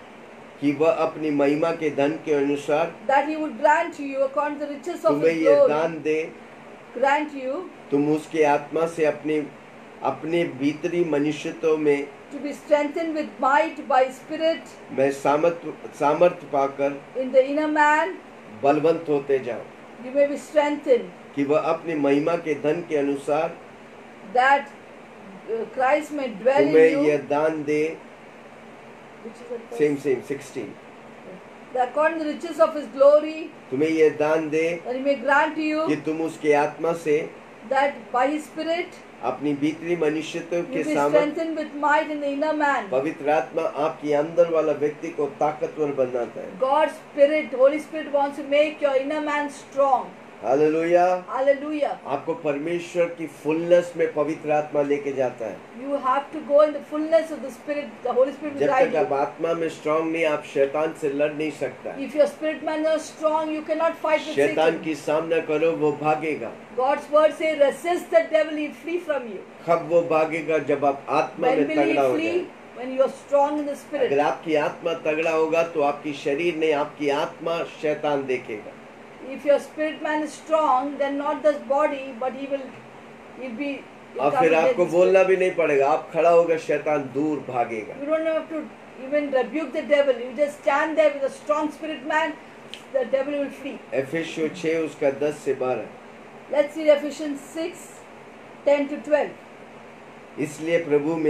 कि वह अपनी महिमा के धन के अनुसार That he would grant to you according to the riches of तुम्हें his ये glory. दान दे, Grant you तुम उसके आत्मा से अपने भीतरी मनुष्यत्व में to be strengthened with might by spirit मैं सामर्थ पाकर in the inner man. Balwant होते जाओ, You may be strengthened. कि वह अपनी महिमा के धन के अनुसार That Christ may dwell in तुम्हें you. यह दान दे। Which is the same 16 that according to the riches of his glory, तुम्हें यह दान दे that he may grant to कि you तुम उसके आत्मा से that by his spirit अपनी भीतरी मनुष्यत्व you के be सामर्थ, strengthened with might in the inner man. पवित्र आत्मा आपके अंदर वाला व्यक्ति को ताकतवर बनाता है। God's spirit, Holy Spirit wants to make your inner man strong. Hallelujah. Hallelujah. आपको परमेश्वर की फुलनेस में पवित्र आत्मा लेके जाता है। You have to go in the fullness of the Spirit. The Holy Spirit will जब guide तक आप you. आत्मा में स्ट्रांग नहीं, आप शैतान से लड़ नहीं सकता। If your spirit man is strong, you cannot fight with शैतान Satan. की सामना करो, वो भागेगा। God's word says, resist the devil, he'll flee from you. कब वो भागेगा? जब आप आत्मा When में will he तगड़ा हो flee? जाए। When you are strong in the अगर Spirit. आपकी आत्मा तगड़ा होगा तो आपकी शरीर नहीं, आपकी आत्मा शैतान देखेगा। If your spirit man is strong, then not this body, but he'll be. और फिर आपको बोलना भी नहीं पड़ेगा, आप खड़ा होगा, शैतान दूर भागेगा। You don't have to even rebuke the devil. You just stand there with a strong spirit man, the devil will flee. एफेसियों 6 उसका 10 से 12। Let's read Ephesians 6, 10 to 12. इसलिए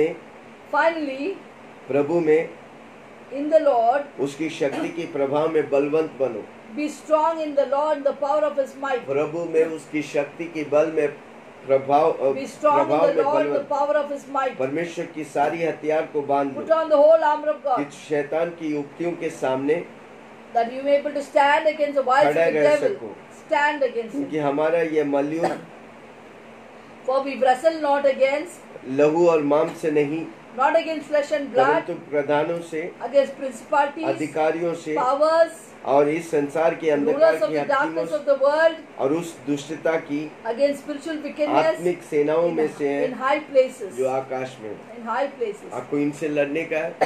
Finally, प्रभु में in the Lord, उसकी शक्ति की प्रभाव में बलवंत बनो। be strong in the Lord and the power of his might. प्रभु में उसकी शक्ति की बल में प्रभाव Be strong in प्रभाव the में Lord and the Balwant. power of his might. परमेश्वर की सारी हथियार को बांध Put दो on the whole armor of कि God, शैतान की युक्तियों के सामने, that you may be able to stand against the wiles of खड़े the रह devil. सको। Stand against him. क्योंकि हमारा ये मल्लयुद्ध For we wrestle not against, लहू और मांस से नहीं, not against flesh and blood, परंतु प्रधानों से, against principalities, अधिकारियों से powers, और इस संसार के अंधकार rulers of की the हकीमों darkness से of the world, और उस दुष्टता की against spiritual wickedness आत्मिक सेनाओं में से in है high places. जो आकाश में है। In high places. आपको इनसे लड़ने का है,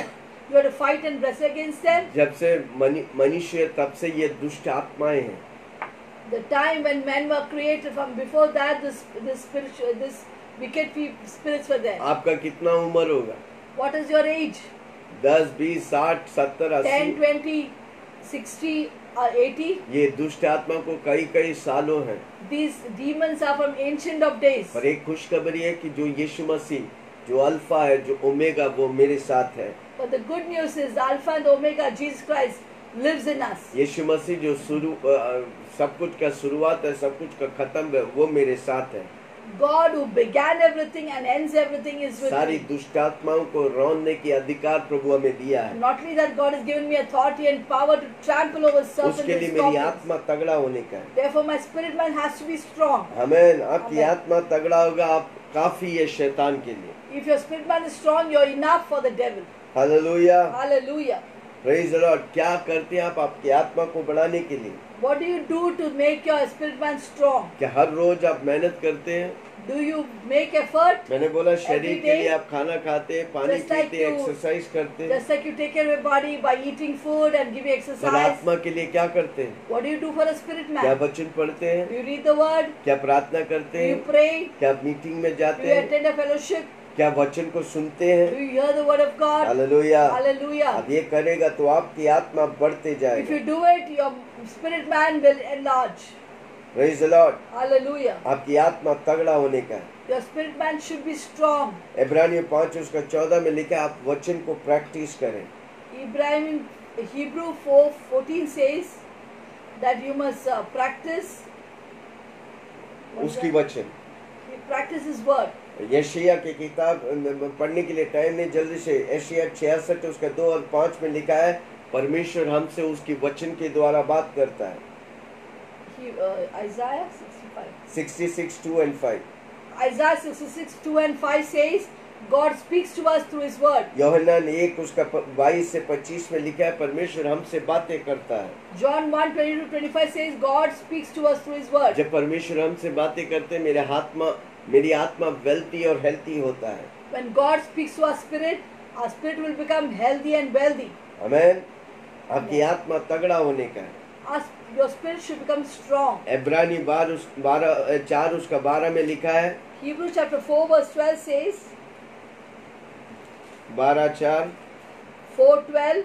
You have to fight and wrestle against them. जब से मनुष्य तब से ये दुष्ट आत्माएं हैं. The time when men were created, from before that, this wicked spirits were there. आपका कितना उम्र होगा? What is your age? 10, 20, 60, 70, 10, 80. 20, 60 or 80. ये दुष्ट आत्मा को कई सालों हैं. These demons are from ancient of days. पर एक खुशखबरी है कि जो यीशु मसीह, जो अल्फा है, जो ओमेगा, वो मेरे साथ है. But the good news is the Alpha and the Omega, Jesus Christ, lives in us. यीशु मसीह जो सब कुछ का शुरुआत है, सब कुछ का खत्म है, वो मेरे साथ है. God who began everything and ends everything is with सारी me. दुष्ट आत्माओं को रौंदने की अधिकार प्रभु हमें दिया है. Not only that, God has given me authority and power to trample over serpents उसके लिए and मेरी scorpions. आत्मा तगड़ा होने का है. Therefore, my spirit man has to be strong. आमीन. आपकी Amen. आत्मा तगड़ा होगा, आप काफी है शैतान के लिए. If your spirit man is strong, you're enough for the devil. Hallelujah. Hallelujah. Praise the Lord. क्या करते हैं आप आपकी आत्मा को बढ़ाने के लिए? What do you do to make your spirit man strong? क्या हर रोज आप मेहनत करते हैं? Do you make effort? मैंने बोला शरीर Every के day, लिए आप खाना खाते हैं, पानी just like पीते हैं, you- एक्सरसाइज करते हैं. Just like you take care of your body by eating food and giving पर exercise. आत्मा के लिए क्या करते हैं? What do you do for a spirit क्या man? वचन पढ़ते हैं? Do you read the word? क्या प्रार्थना Do करते you हैं? pray? क्या मीटिंग में Do जाते you हैं? attend a fellowship? क्या वचन को सुनते Do हैं? you hear the word of God? Hallelujah. Hallelujah. अब ये करेगा तो आपकी आत्मा बढ़ते If जाएगी. you do it, your spirit man will enlarge. Praise the Lord. Hallelujah. आपकी आत्मा तगड़ा होने का है. Your spirit man should be strong. इब्रानियों 5:14 में लिखा है, आप वचन को प्रैक्टिस करें. Hebrew 4:14 says that you must practice. उसकी वचन. Practice His word. यशायाह की किताब पढ़ने के लिए टाइम नहीं, जल्दी से. यशायाह 66 उसका 2 और 5 में लिखा है, परमेश्वर हमसे उसकी वचन के द्वारा बात करता है. Isaiah 65. 66, 2 and 5. Isaiah 66, 2 and 5 says, God speaks to us through His word. यूहन्ना 1 उसका 22 से 25 में लिखा है, परमेश्वर हमसे बातें करता है. John 1, 22-25 says, God speaks to us through His word. जब परमेश्वर हमसे बातें करते हैं, मेरी आत्मा वेल्थी और हेल्थी होता है. When God speaks to our spirit will become healthy and wealthy. आमीन. आपकी आत्मा तगड़ा होने का है. Your spirit should become strong. इब्रानी 4 उसका 12 में लिखा है. Hebrews chapter 4 verse 12 says, 12:4 4:12,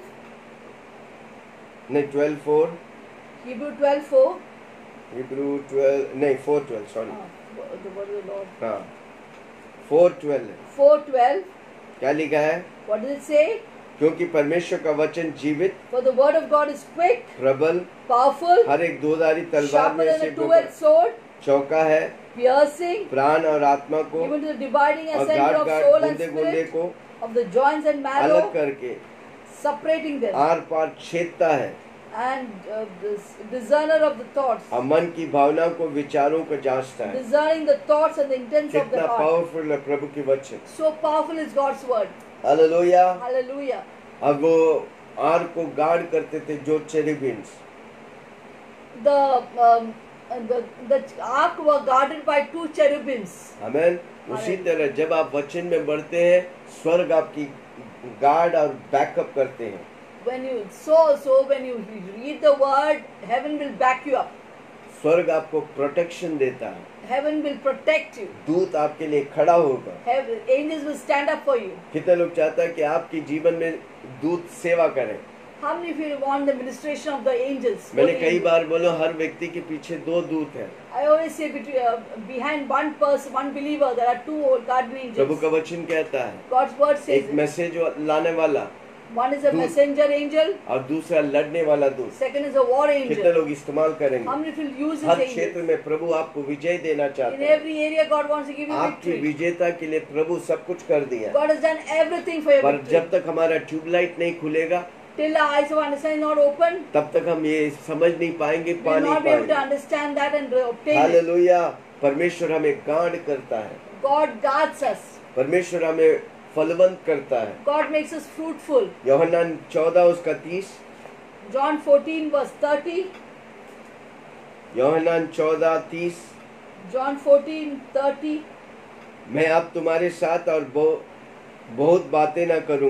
नहीं 12:4 Hebrew 12:4. हिब्रू 12 नहीं 4:12 sorry. The word of the Lord. हाँ 4:12 है. 4:12. क्या लिखा है? What does it say? क्योंकि परमेश्वर का वचन जीवित, For the word of God is quick, प्रबल, powerful, हर एक दोधारी तलवार sharper में than से a two-edged sword, चौका है, piercing, प्राण और आत्मा को even to the dividing और asunder of God soul and गुंदे गुंदे spirit, को of the joints and अलग marrow, करके separating them, आर पार छेदता है, and the discerner of the thoughts, और मन की भावनाओं को, विचारों को जांचता है. discerning the thoughts and the intents of कितना the heart. पावरफुल है प्रभु की वचन. So powerful is God's word. हालेलुया. Hallelujah. अब वो आर को गार्ड करते थे जो चेरुबिन्स. The ark were guarded by 2 cherubims. आमीन. उसी तरह जब आप वचन में बढ़ते हैं, स्वर्ग आपकी गार्ड और बैकअप करते हैं. When you read the word, heaven will back you up. स्वर्ग आपको प्रोटेक्शन देता है. Heaven will protect you. दूत आपके लिए खड़ा होगा. Angels will stand up for you. कितने लोग चाहता है कि आपके जीवन में दूत सेवा करें? How many of you want the ministration of the angels? मैंने Holy कई angels? बार बोला, हर व्यक्ति के पीछे 2 दूत हैं. I always say behind one person, one believer, there are 2 guardian Prabhu angels. का वचन कहता है, God's word says एक it. मैसेज लाने वाला One is a दूत. messenger angel, और दूसरा लड़ने वाला दूत. second is a war कितने angel. लोग इस्तेमाल How करेंगे? many will use her his क्षेत्र angels? में प्रभु आपको विजय देना In चाहता है. every area, God wants to give you आपकी victory. विजेता के लिए प्रभु सब कुछ कर दिया. God has done everything for your पर victory. जब तक हमारा ट्यूबलाइट नहीं खुलेगा, Till the eyes of understanding is not open, तब तक हम ये समझ नहीं पाएंगे, we पा will नहीं not be able to पाएंगे. understand that and obtain it. Hallelujah. परमेश्वर हमें गार्ड करता है. God guards us. परमेश्वर हमें फलवंत करता है. God makes us fruitful. यूहन्ना 14 उसका 30. John 14 verse 30. यूहन्ना 14:30. John 14:30. मैं अब तुम्हारे साथ और बहुत बातें ना करूंगा,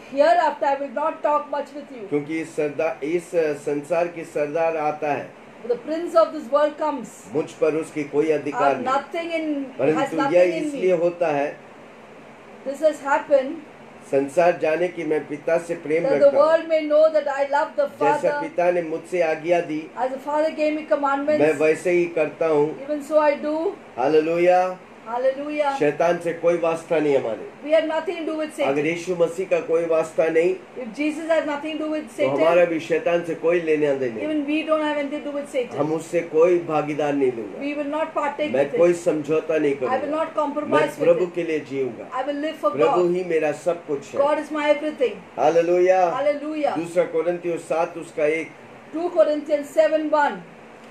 hereafter I will not talk much with you. क्योंकि इस संसार की सरदार आता है, The prince of this world comes. मुझ पर उसकी कोई I अधिकार have नहीं, nothing in, has परंतु nothing यह in इसलिए me. होता है, This has happened संसार जाने की मैं पिता से प्रेम that the रखता हूँ, world may know that I love the जैसा Father. पिता ने मुझसे आज्ञा दी As the Father gave me मैं commandments, वैसे ही करता हूँ। even so I do. Hallelujah. Hallelujah. शैतान से कोई वास्ता नहीं हमारे। We have nothing to do with अगर Satan. यीशु मसीह का कोई वास्ता नहीं If Jesus has nothing to do with तो हमारा Satan, भी शैतान से कोई लेना देना, even we don't have anything to do with Satan. हम उससे कोई भागीदार नहीं लूंगा, We will not partake मैं with कोई it. समझौता नहीं I will करूंगा, not मैं compromise with प्रभु it. के लिए जीऊंगा, I will live for Prabhu God. ही मेरा सब कुछ है। God is my everything. Hallelujah. Hallelujah. दूसरा कोरिन्थियों 7 उसका 1। 2 Corinthians 7:1.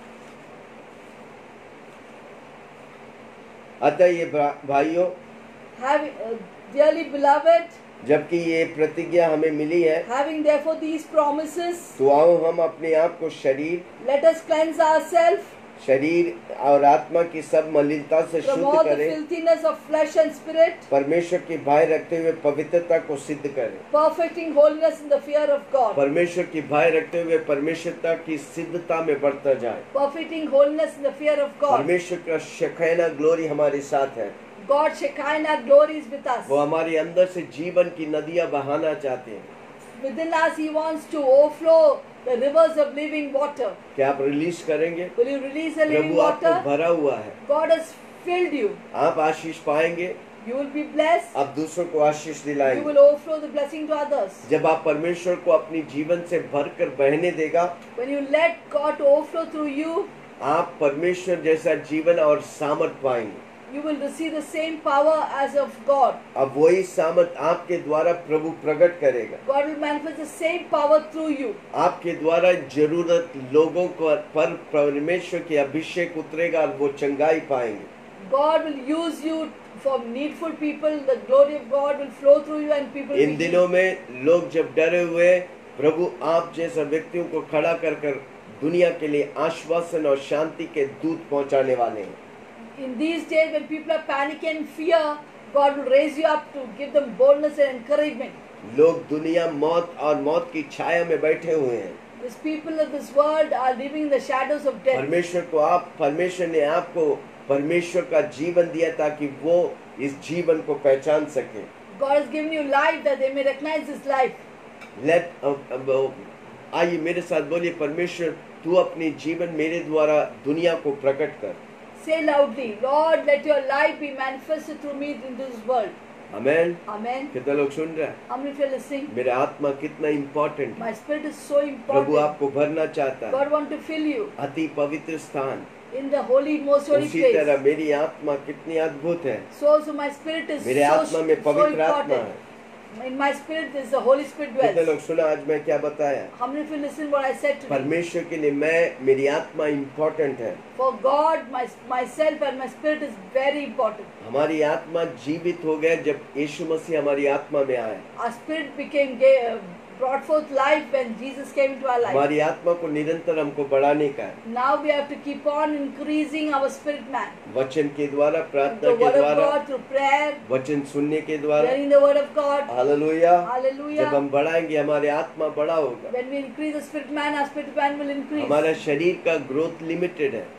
अतः ये भाइयों, Dearly beloved, जबकि ये प्रतिज्ञा हमें मिली है, having therefore these promises, तो आओ हम अपने आप को let us cleanse ourselves शरीर और आत्मा की सब मलिनता से from शुद्ध all the करें, filthiness of flesh and spirit, परमेश्वर की भय रखते हुए पवित्रता को सिद्ध करें। perfecting holiness in the fear of God. परमेश्वर की भय रखते हुए परमेश्वरता की सिद्धता में बढ़ता जाए। Perfecting holiness in the fear of God. परमेश्वर का शेकीना ग्लोरी हमारे साथ है, God Shekinah glory is with us. वो हमारे अंदर से जीवन की नदियां बहाना चाहते हैं। Within us He wants to overflow the rivers of living water. क्या आप रिलीज करेंगे? Will you release the living प्रभु आपको water? भरा हुआ है, God has filled you. आप आशीष पाएंगे, You will be blessed. आप दूसरों को आशीष You दिलाएंगे। will overflow the blessing to others. जब आप परमेश्वर को अपनी जीवन से भरकर बहने देगा, When you let God to overflow through you, आप परमेश्वर जैसा जीवन और सामर्थ पाएंगे। you will receive the same power as of God. अब वही सामर्थ आपके द्वारा प्रभु प्रकट करेगा। God will manifest the same power through you. आपके द्वारा जरूरत लोगों को पर परमेश्वर की अभिषेक उतरेगा और वो चंगाई पाएंगे। God will use you for needful people. The glory of God will flow through you and people will in be दिनों healed. में लोग जब डरे हुए, प्रभु आप जैसा व्यक्तियों को खड़ा कर कर दुनिया के लिए आश्वासन और शांति के दूत पहुंचाने वाले हैं। In these days when people are panicking and fear, God will raise you up to give them boldness and encouragement. लोग दुनिया मौत और मौत की छाया में बैठे हुए हैं। These people of this world are living in the shadows of death. परमेश्वर ने आपको परमेश्वर का जीवन दिया ताकि वो इस जीवन को पहचान सके। God has given you life that they may recognize this life. आइए मेरे साथ बोलिए, परमेश्वर तू अपनी जीवन मेरे द्वारा दुनिया को प्रकट कर। Say loudly, Lord, let your light be manifested through me in this world. Amen. Amen. कितना लोग सुन रहे हैं? How many of you are listening? मेरा आत्मा कितना इम्पोर्टेंट है। My spirit is so Prabhu important. आपको भरना चाहता है। God wants to fill you अति पवित्र स्थान, in the holy, most holy उसी place. तरह मेरी आत्मा कितनी अद्भुत है। So also my spirit is मेरे आत्मा में so पवित्र आत्मा important. है। In my spirit is the Holy Spirit कितने dwells. लोग सुना आज मैं क्या बताया? How many of you listen what I said today? परमेश्वर के लिए मेरी आत्मा इम्पोर्टेंट है। For God, myself and my spirit is very important. हमारी आत्मा जीवित हो गया जब यीशु मसीह हमारी आत्मा में आए। Our spirit became brought forth life when Jesus came into our life. हमारी आत्मा को निरंतर हमको बढ़ाने का है। Now we have to keep on increasing our spirit man. वचन के द्वारा, प्रार्थना The के word of द्वारा, God through prayer, वचन सुनने के द्वारा। hearing the word of God. Hallelujah. जब Hallelujah. हम बढ़ाएंगे हमारी आत्मा बड़ा होगा। When we increase the spirit man, our spirit man will increase. हमारा शरीर का ग्रोथ लिमिटेड है,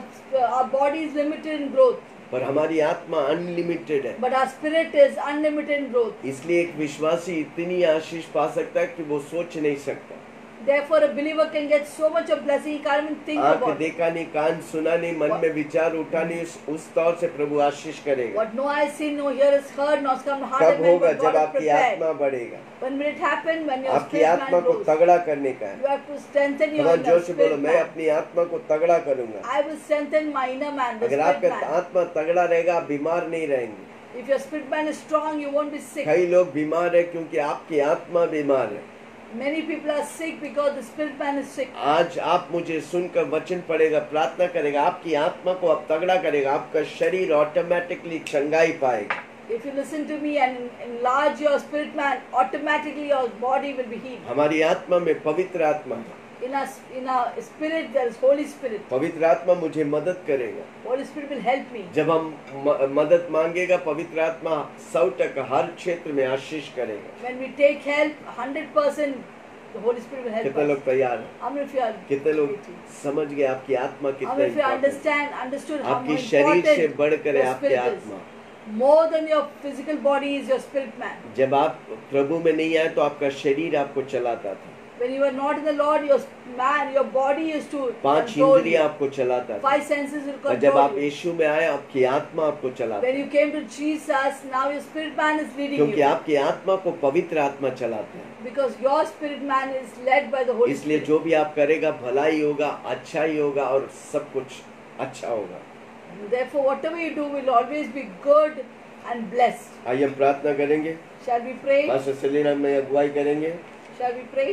Our body is limited in growth, पर हमारी आत्मा अनलिमिटेड है। but our spirit is unlimited in growth. इसलिए एक विश्वासी इतनी आशीष पा सकता है कि वो सोच नहीं सकता। Therefore, a believer can get so much of blessing he can't even think आंख about. देखा नहीं, कान सुना नहीं, मन में विचार उठा नहीं, उस तौर से प्रभु आशीष करेगा। What no eye seen, no ear has heard, no come heart कब of man, होगा? but जब God has आपकी prepared. आत्मा बढ़ेगा। When will it happen? When your आपकी spirit आत्मा man को grows. तगड़ा करने का है। You have to strengthen your भगवान inner जोर से बोलो, spirit मैं man. अपनी आत्मा को तगड़ा करूंगा। I will strengthen my inner man, the अगर spirit आपका man. आत्मा तगड़ा रहेगा, आप बीमार नहीं रहेंगे। If your spirit man is strong, you won't be sick. कई लोग बीमार है क्योंकि आपकी आत्मा बीमार है। Many people are sick because the spirit man is sick. आज आप मुझे सुनकर वचन पढ़ेगा, प्रार्थना करेगा, आपकी आत्मा को आप तगड़ा करेगा, आपका शरीर ऑटोमेटिकली चंगाई पाएगा। If you listen to me and enlarge your spirit man, automatically your body will be healed. हमारी आत्मा में पवित्र आत्मा है। In our spirit there is Holy Spirit. पवित्र आत्मा मुझे मदद करेगा। Holy Spirit will help me. जब हम मदद मांगेगा, पवित्र आत्मा 100% हर क्षेत्र में आशीष करेगा। When we take help, 100% the Holy Spirit will help कितने us. लोग तैयार हैं? How many of you are कितने लोग waiting? समझ गए आपकी आत्मा How कितना many of you important है? understood how आपकी important शरीर से बढ़कर है your आपकी spirit is? आत्मा। More than your physical body is your spirit man. जब आप प्रभु में नहीं आए तो आपका शरीर आपको चलाता था। When you were not in the Lord, your body used to 5 control इंद्रियां you. आपको चलाता था। 5 senses will और जब आप control you. यीशु में आए, आपकी आत्मा आपको चलाता When है। you came to Jesus, now your spirit man is leading क्योंकि you. आपकी आत्मा को पवित्र आत्मा चलाता है। Because your spirit man is led by the Holy इसलिए Spirit. जो भी आप करेगा भलाई होगा, अच्छा ही होगा और सब कुछ अच्छा होगा। Therefore, whatever you do will always be good and blessed. आइए हम प्रार्थना करेंगे। Shall we pray? Pastor Selina में अगुवाई करेंगे। Shall we pray?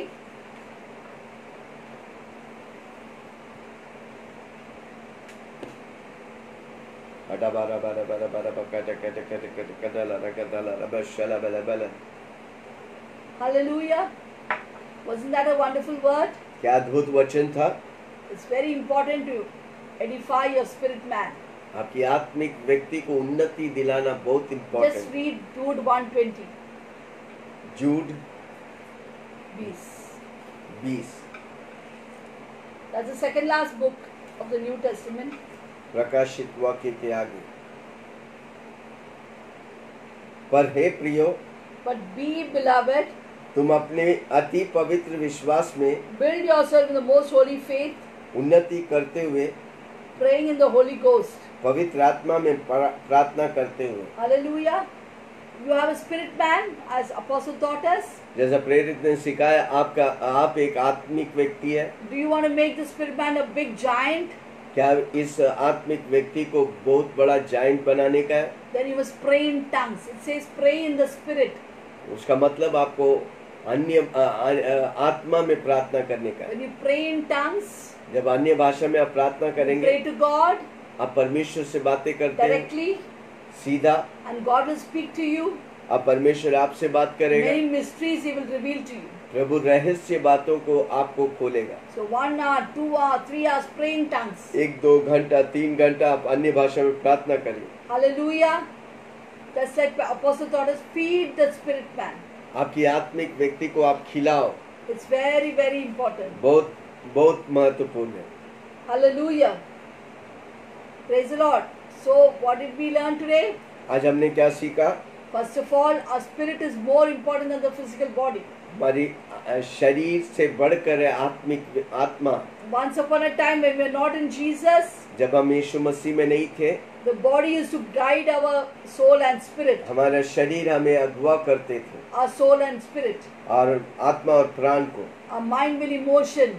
Hallelujah. Wasn't that a wonderful word? क्या अद्भुत वचन था। It's very important to edify your spirit man. आपकी आत्मिक व्यक्ति को उन्नति दिलाना बहुत Just important. read Jude 1:20. Jude 20. 20 That's the second last book of the New Testament. प्रकाशित वाक्य के आगे। पर हे प्रियो, But be beloved, तुम अपने अति पवित्र विश्वास में build yourself in the most holy faith, उन्नति करते हुए, praying in the Holy Ghost. पवित्र आत्मा में प्रार्थना करते हुए। Hallelujah. You have a spirit man, as Apostle taught us. जैसा प्रेरित ने सिखाया, आप एक आत्मिक व्यक्ति है। Do you want to make the spirit man a big giant? क्या इस आत्मिक व्यक्ति को बहुत बड़ा जायंट बनाने का है? Then you must pray in tongues. It says pray in the spirit. उसका मतलब आपको अन्य आत्मा में प्रार्थना करने का है। When you pray in tongues, जब अन्य भाषा में आप प्रार्थना you करेंगे, pray to God आप परमेश्वर से बातें करते हैं directly, सीधा। and God will speak to you. अब परमेश्वर आपसे बात करेगा। Many mysteries He will reveal to you. प्रभु रहस्य बातों को आपको खोलेगा। So 1 hour, 2 hour, 3 hours pray in tongues. 1-2 घंटा 3 घंटा आप अन्य भाषा में प्रार्थना करिए। Hallelujah. That's like the Apostle taught us, feed the spirit man. आपकी आत्मिक व्यक्ति को आप खिलाओ। It's very, very important. बहुत बहुत महत्वपूर्ण है। Hallelujah. Praise the Lord. So what did we learn today? आज हमने क्या सीखा? First of all, our spirit is more important than the physical body. हमारी शरीर से बढ़कर है आत्मिक आत्मा। Once upon a time when we were not in Jesus, जब हम यीशु मसीह में नहीं थे, the body used to guide our soul and spirit. हमारा शरीर हमें अगवा करते थे, Our soul and spirit. और आत्मा और प्राण को। Our mind will emotion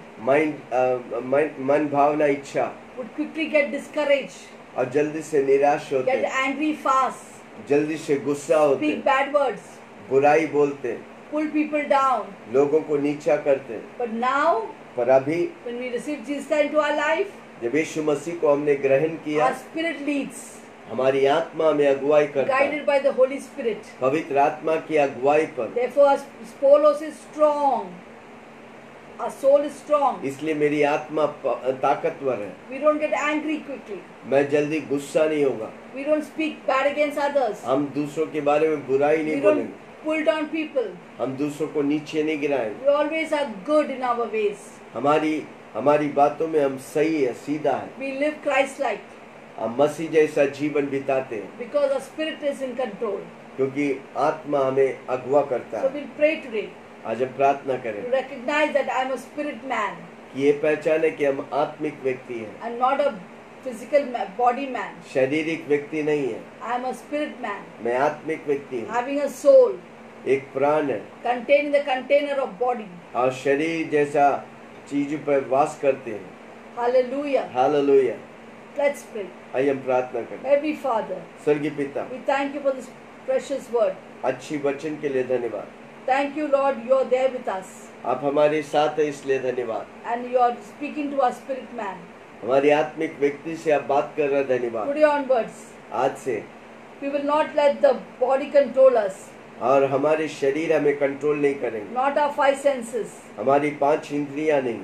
मन भावना इच्छा would quickly get discouraged, और जल्दी से निराश get होते, angry fast, जल्दी से गुस्सा होते, speak bad words, बुराई बोलते, pull people down. लोगों को नीचा करते। But now, पर अभी when we receive Jesus into our life, जब यीशु मसीह को हमने ग्रहण किया, our spirit leads, हमारी आत्मा में अगुवाई करता है, guided by the Holy Spirit. पवित्र आत्मा की अगुवाई पर। Therefore, our spolos is strong. Our soul is strong. इसलिए मेरी आत्मा ताकतवर है। We don't get angry quickly. मैं जल्दी गुस्सा नहीं होगा। We don't speak bad against others. हम दूसरों के बारे में बुराई We नहीं don't बोलेंगे। pull down people. हम दूसरों को नीचे नहीं गिराएंगे। We always are good in our ways. हमारी बातों में हम सही है, सीधा है। We live Christ-like हम मसीह जैसा जीवन बिताते हैं, because our spirit is in control. क्योंकि आत्मा हमें अगवा करता So है। we'll pray today आज हम प्रार्थना करें to recognize that I am a spirit man कि ये पहचाने कि हम आत्मिक व्यक्ति हैं, and not a physical body man. शारीरिक व्यक्ति नहीं है। I am a spirit man मैं आत्मिक व्यक्ति हूँ, having a soul एक प्राण है contained in the container of body. और शरीर जैसा चीजों पर वास करते हैं। Hallelujah. हालेलुया। Let's pray. आइए हम प्रार्थना करें। Heavenly Father, स्वर्गीय पिता, we thank you for this precious word. अच्छी वचन के लिए धन्यवाद। Thank you, Lord, you are there with us आप हमारे साथ है, इसलिए धन्यवाद। and you are speaking to our spirit man. हमारी आत्मिक व्यक्ति से आप बात कर रहे हैं, धन्यवाद। Today onwards, आज से we will not let the body control us, और हमारे शरीर हमें कंट्रोल नहीं करेंगे, not our 5 senses. हमारी 5 इंद्रियां नहीं,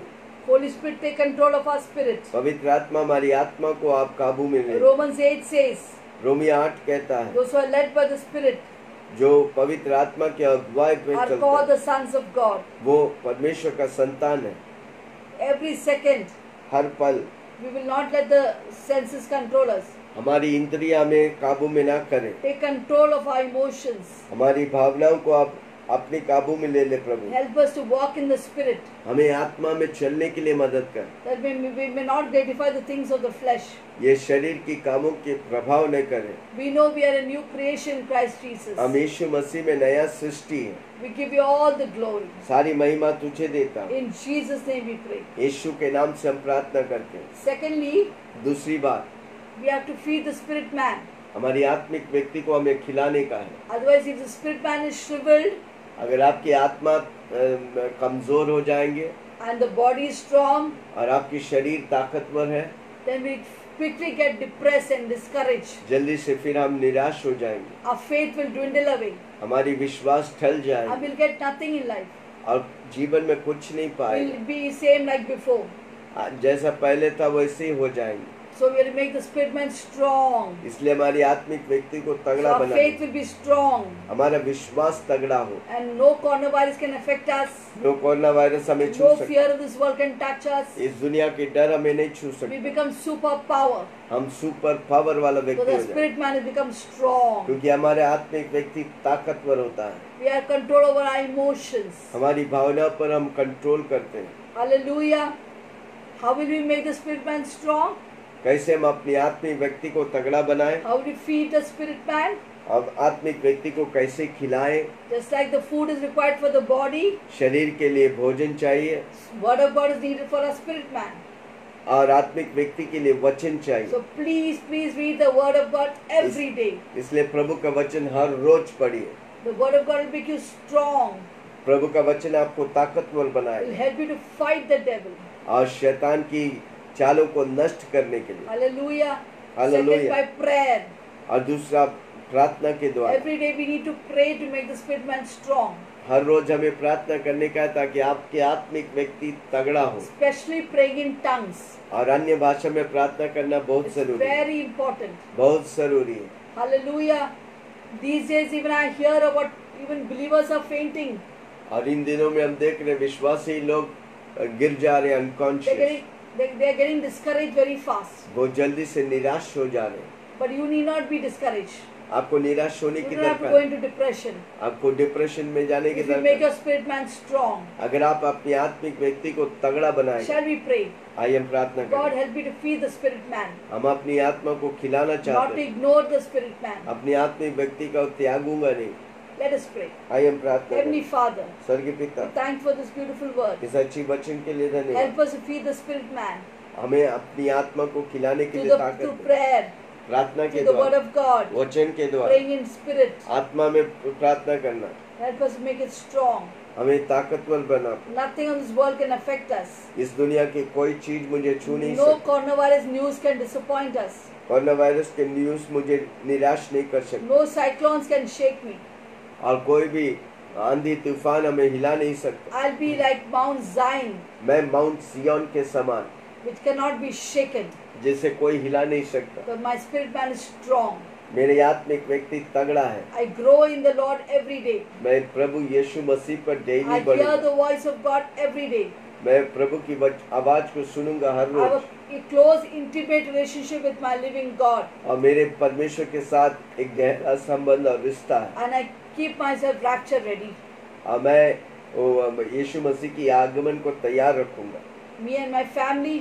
Holy Spirit, take control of our spirit. पवित्र आत्मा हमारी आत्मा को आप काबू में ले। Romans 8 says, रोमियो 8 कहता है, those who are led by the Spirit जो पवित्र आत्मा के अगुवाई में are चलते called हैं, the sons of God. वो परमेश्वर का संतान है। Every second, हर पल we will not let the senses control us. हमारी इंद्रियां में काबू में ना करें। Take control of our emotions. हमारी भावनाओं को आप अपने काबू में ले ले प्रभु। Help us to walk in the Spirit, हमें आत्मा में चलने के लिए मदद कर। that we may not gratify the things of the flesh. ये शरीर की कामों के प्रभाव न करें। We know we are a new creation in Christ Jesus. हम यीशु मसीह में नया सृष्टि है। We give you all the glory. सारी महिमा तुझे देता हूँ। In Jesus' name we pray. यीशु के नाम से हम प्रार्थना करते हैं। Secondly, दूसरी बात, we have to feed the spirit man. हमारी आत्मिक व्यक्ति को हमें खिलाने का है। Otherwise, if the spirit man is shriveled अगर आपकी आत्मा कमजोर हो जाएंगे and the body is strong, और आपकी शरीर ताकतवर है, then we quickly get depressed and discouraged. जल्दी से फिर हम निराश हो जाएंगे। Our faith will dwindle away हमारी विश्वास ढल and जाएगा we'll get nothing in life. और जीवन में कुछ नहीं पाएंगे। We'll be same like before. जैसा पहले था वैसे ही हो जाएंगे। So we have to make the spirit man strong. इसलिए हमारी आत्मिक व्यक्ति को So तगड़ा our बना, faith will be strong हमारा विश्वास तगड़ा हो। and no coronavirus can affect us. No coronavirus हमें छू No सकता, fear of this world can touch us. इस दुनिया के डर हमें नहीं छू We सकते। become super power. हम सुपर पावर वाला So व्यक्ति the हो जाए, spirit man has become strong. क्योंकि हमारे आत्मिक व्यक्ति ताकतवर होता है। We have control over our emotions. हमारी भावनाओं पर हम कंट्रोल करते हैं। Hallelujah. How will we make the spirit man strong? कैसे हम अपनी आत्मिक व्यक्ति को तगड़ा बनाएं? How will we feed the spirit man? अब आत्मिक व्यक्ति को कैसे खिलाएं? Just like the food is required for the body, शरीर के लिए भोजन चाहिए word of God is needed for our spirit man. और आत्मिक व्यक्ति के लिए वचन चाहिए। So please read the word of God every day. इसलिए प्रभु का वचन हर रोज पढ़िए। The word of God will make you strong. प्रभु का वचन आपको ताकतवर It will बनाएगा help you to fight the devil. और शैतान की चालों को नष्ट करने के लिए। Hallelujah. Hallelujah. Second, by prayer. और दूसरा प्रार्थना के द्वारा। Every day we need to pray to make the spirit man strong. हर रोज हमें प्रार्थना करने का है ताकि आपके आत्मिक व्यक्ति तगड़ा हो। Especially praying in tongues. और अन्य भाषा में प्रार्थना करना बहुत It's जरूरी है, very important. बहुत जरूरी है। Hallelujah. These days even I hear about even believers are fainting. और इन दिनों में हम देख रहे हैं विश्वासी लोग गिर जा रहे हैं, unconscious. They are getting discouraged very fast. बहुत जल्दी से निराश हो जा रहे हैं। But you need not be discouraged. आपको निराश होने You की don't have to दरकार go है। into depression. आपको डिप्रेशन में जाने की If you make दरकार your spirit man strong, है। अगर आप अपने आत्मिक व्यक्ति को तगड़ा बनाएंगे, shall we pray? आइए हम प्रार्थना God करें। help me to feed the spirit man, हम अपनी आत्मा को खिलाना not चाहते to हैं, ignore the spirit man. अपनी आत्मिक व्यक्ति का त्यागूंगा नहीं। Let us pray. आइए हम प्रार्थना Heavenly करें। Father, स्वर्गीय पिता, we thank for this beautiful word. इस अच्छी वचन के लिए धन्यवाद। Help us to feed the spirit man हमें अपनी आत्मा को खिलाने के through लिए ताकत through दे। prayer, प्रार्थना के through the word द्वारा, of God, वचन के द्वारा, praying in spirit. आत्मा में प्रार्थना करना, Help us to make it strong. हमें ताकतवर बना। Nothing on this world can affect us. इस दुनिया की कोई चीज मुझे छू नहीं No सकती। coronavirus news can disappoint us. Coronavirus के न्यूज मुझे निराश नहीं कर सकते No cyclones can shake me. और कोई भी आंधी तूफान हमें हिला नहीं सकता। I'll be like Mount Zion, मैं माउंट सिय्योन के समान, which cannot be shaken. जिसे कोई हिला नहीं सकता। Because my spirit man is strong. मेरे आत्मिक व्यक्ति तगड़ा है। I grow in the Lord every day. मैं प्रभु यीशु मसीह पर I डेली hear बढ़ूंगा। the voice of God every day. मैं प्रभु की आवाज को सुनूंगा हर I have rose a close, intimate relationship with my living God. और मेरे परमेश्वर के साथ एक गहरा संबंध और रिश्ता है। And I keep myself rapture ready. और मैं यीशु मसीह की आगमन को तैयार रखूंगा। Me and my family,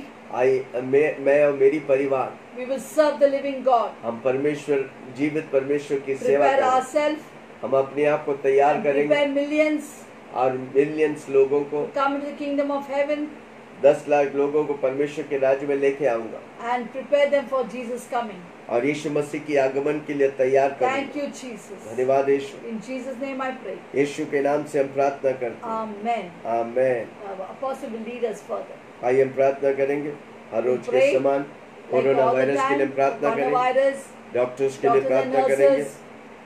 मैं और मेरी परिवार, we will serve the living God. हम परमेश्वर, जीवित परमेश्वर की सेवा Prepare करेंगे। ourselves हम अपने आप को तैयार and करेंगे prepare millions और मिलियंस लोगों को, to come into the kingdom of heaven 10 lakh लोगों को परमेश्वर के राज्य में लेके आऊंगा and prepare them for Jesus' coming. और यीशु मसीह की आगमन के लिए तैयार Thank करूंगा। you, Jesus. धन्यवाद यीशु। In Jesus' name I pray. यीशु के नाम से हम प्रार्थना करते हैं। Amen. Amen. Apostle will lead us further. आइए हम प्रार्थना करेंगे हर रोज के Pray समान। Like corona all the virus के लिए time, प्रार्थना करेंगे, coronavirus, डॉक्टर्स के लिए doctors and प्रार्थना करेंगे, nurses,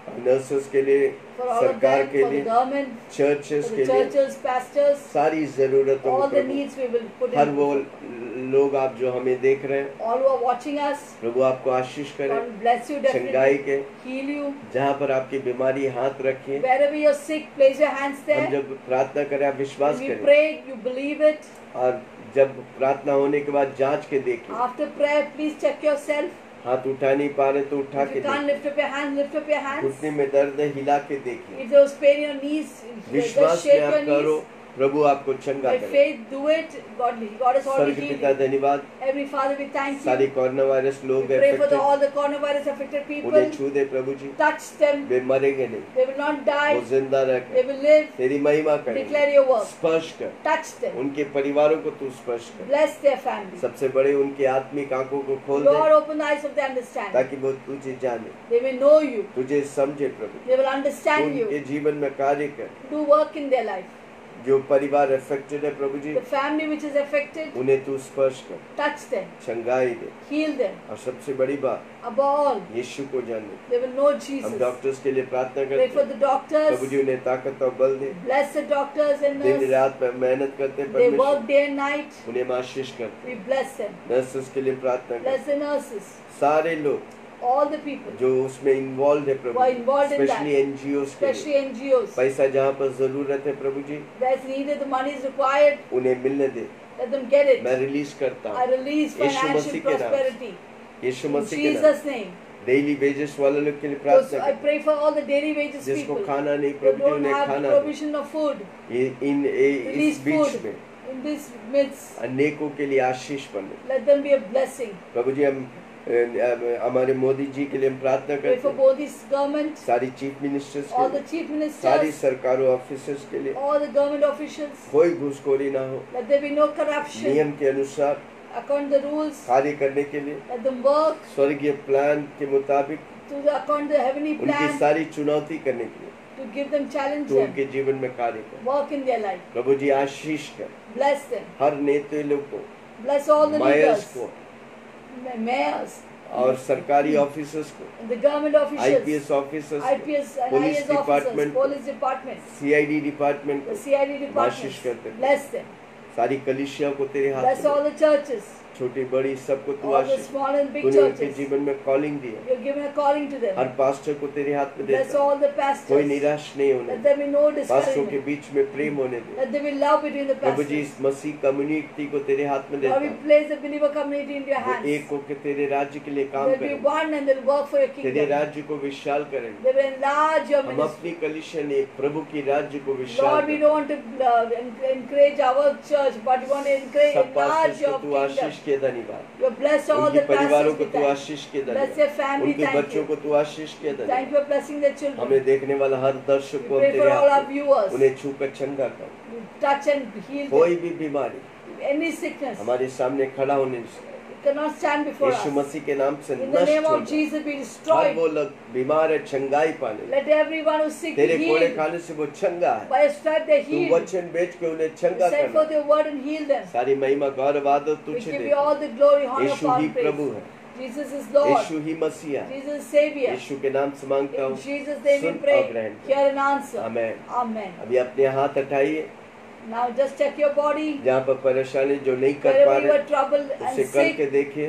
नर्सेस के लिए, for all of सरकार them, के for the लिए, government, चर्चेस for के the लिए, churches, pastors, सारी जरूरतों को all the Prabhu, needs we will put her in. वो लोग आप जो हमें देख रहे हैं, All who are watching us, प्रभु आपको आशीष करे, God will bless you चंगाई definitely, के, heal you. जहाँ पर आपकी बीमारी हाथ रखिए, Wherever you're sick, place your hands हम there. जब प्रार्थना करें आप विश्वास When we करें, pray, you believe it. और जब प्रार्थना होने के बाद जांच के देखिए, After prayer, please check yourself. हाथ उठा नहीं पा रहे तो उठा If के you can't देखिए, lift up your hands, lift up your hands. घुटने में दर्द है हिला के देखिए, If there was pain in your knees, just विश्वास shake में your आप करो, knees. प्रभु आपको चंगा By करे। faith, do it. God has already स्वर्ग healed पिता you. धन्यवाद, Heavenly Father, we thank सारी you. कोरोना वायरस We लोग pray for affected, all the coronavirus affected उन्हें people. छू दे प्रभु जी, Touch them. वे मरेंगे नहीं, They will not वो die. जिंदा They रहकर will live. तेरी महिमा करेंगे। Declare your work. स्पर्श कर Touch them. उनके परिवारों को, तू स्पर्श कर, Bless their family. सबसे बड़े उनके आत्मिक आंखों को खोल दे, Lord, open the eyes of their understanding. ताकि वो तुझे जाने, They will know you. तुझे समझे प्रभु, They will तू understand उनके you. जीवन में कार्य कर। Do work in their life. जो परिवार अफेक्टेड है प्रभु जी, The family which is affected, उन्हें तू स्पर्श कर, touch them. चंगाई दे, Heal them. और सबसे बड़ी बात Above all, यीशु को जाने। they will know हम Jesus. डॉक्टर्स के लिए प्रार्थना Pray करते for हैं, the doctors. प्रभु जी उन्हें ताकत और बल दे, Bless the doctors and दिन nurses. रात में मेहनत करते हैं They work परमेश्वर, day and night. उन्हें आशीष करते We हैं। bless them. नर्सेस के लिए प्रार्थना करते Bless the nurses. हैं, सारे लोग All the people, जो उसमें इन्वॉल्व है प्रभु, Who are involved in that. Specially NGOs के especially लिए, NGOs. पैसा जहाँ पर जरूरत है प्रभु जी, Where it's needed, the money is required. उन्हें मिलने दे। Let them get it. मैं रिलीज करता I हूँ release यीशु financial मसीह के नाम, prosperity. यीशु In मसीह के नाम। Jesus' name. डेली वेजेस वाले लोग के लिए Those, प्रार्थना I करते pray for all the daily wages हैं, जिसको people. खाना नहीं They प्रभु जी don't उन्हें have खाना दे। provision of food इस बीच में in this midst. अनेकों के लिए आशीष बने Let them be a blessing. प्रभु जी। हम हमारे मोदी जी के लिए हम प्रार्थना Pray करते for हैं, both these governments, सारी चीफ मिनिस्टर्स all के the लिए, chief सारी ministers, सरकारों ऑफिसर्स के लिए, all the government officials. कोई घूसखोरी ना हो, Let there be no corruption. नियम के अनुसार According to the rules, कार्य करने के लिए, let them work स्वर्गीय प्लान के मुताबिक according to the heavenly उनकी plan, सारी चुनौती करने के लिए to give them, challenge तो them, उनके जीवन में कार्य कर। work in their life. प्रभु जी आशीष कर Bless them. हर नेता लोग को, Bless all the mayors leaders, को mayors, और सरकारी ऑफिसर्स को, the government officials, IPS officers को, IPS and police IAS officers, department को, police department, CID department the को, CID आशीष करते department. हैं। Bless them. सारी कलिसिया को तेरे हाथ Bless में all दे, the churches, छोटी बड़ी सबको तू all the Ashish, small and big तूने उनके churches. जीवन में कॉलिंग दी है, You're given a calling to हर them. पास्टर को तेरे हाथ में Bless देता है, all the कोई pastors. निराश नहीं होने Let they, there be no पास्टरों के discouragement. बीच में प्रेम होने दे। Let there be love between the Prabhu ji pastors. इस मसीह कम्युनिटी को तेरे हाथ में देता Lord, we हूं, place the believer community into your वो hands. एक होकर तेरे राज्य के लिए काम They'll be करें, one and they'll work for your तेरे kingdom. राज्य को विशाल करेंगे। They will enlarge your हम ministry. अपनी कलिसिया ने प्रभु की राज्य को विशाल Lord, we करें। don't want to encourage our church, but we want to encourage, सब enlarge पास्टर्स को your तू kingdom. आशीष के धन्यवाद, You bless all उनके the परिवारों pastors को with तू that. आशीष के Bless धन्यवाद, their family, उनके thank बच्चों you. को तू आशीष के Thank you धन्यवाद। for blessing their children. हमें देखने वाला हर दर्शक We को pray तेरे for all our हाथ में viewers. उन्हें छूकर चंगा कर, We touch and heal कोई them. भी बीमारी Any sickness हमारे सामने खड़ा होने से cannot stand before यीशु us. मसीह के नाम से In the name नष्ट हो of जाए। Jesus, be her destroyed. वो लोग बीमार है चंगाई पाने, Let everyone who's sick be तेरे कोड़े healed. खाने से वो चंगा है, By a stripe they're तू healed. वचन बेच के उन्हें चंगा Send करना। forth your word and heal them. सारी महिमा गौरव आदर We तुझे give they, you all the glory, honor, Yeshu power, he and praise. प्रभु है, Jesus is Lord. यीशु ही मसीहा है, Jesus is Savior. यीशु के नाम से मांगता In हूँ, Jesus' name we सुन और pray. ग्रहण कर। Hear and answer. Amen. Amen. अभी अपने हाथ हटाइए, Now just check your body. जहाँ पर परेशानी जो नहीं कर पा Wherever you रहे are troubled and उसे sick, करके देखिए।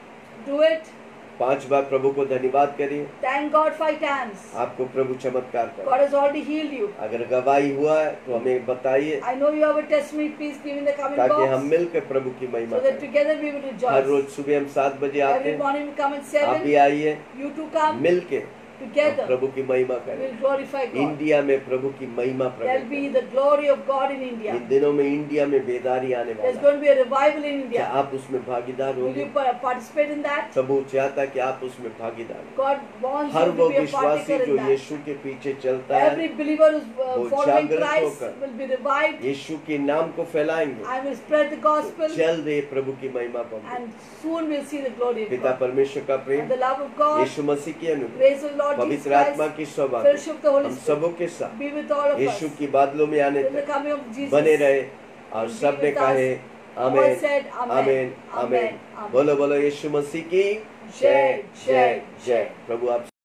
do it. 5 बार प्रभु को धन्यवाद करिए, Thank God 5 times. आपको प्रभु चमत्कार करे। God has already healed you. अगर गवाही हुआ है तो हमें बताइए, I know you have a testimony. Please give in the comment ताकि हम box मिलकर प्रभु की महिमा so that करें। together we will her rose rejoice. सुबह हम 7 बजे आते Every हैं, morning we come at आप भी 7. आइए, You two come मिलके हम together. प्रभु की महिमा We करें। will glorify God. इंडिया में प्रभु की महिमा There प्रकट will be करें। the glory of God in India. इन दिनों में इंडिया में बेदारी आने There's वाला है, going to be a revival in क्या India. आप उसमें भागीदार Will होंगे? you participate in that? प्रभु चाहता है कि आप उसमें भागीदार हो। God wants हर you वो to be a विश्वासी partaker जो in that. यीशु के पीछे चलता है, Every believer who's वो following जागृत Christ होकर will be revived. यीशु के नाम को फैलाएंगे। I will spread the gospel, जल्द ये प्रभु की महिमा पाएंगे। and soon we'll see the glory of पिता God. परमेश्वर का And Prem, the love of God, यीशु मसीह की अनुग्रह, grace of Lord Jesus पवित्र आत्मा Christ, की सौभाग्य fellowship of the Holy हम Spirit सबों के साथ be with all of us यीशु की बादलों में आने till the तक coming of Jesus. बने रहे। और Be सब ने with कहे us. आमेन, All said amen. आमेन, आमेन। Amen. Amen. बोलो बोलो यीशु मसीह की जय, जय, जय। जय। प्रभु आप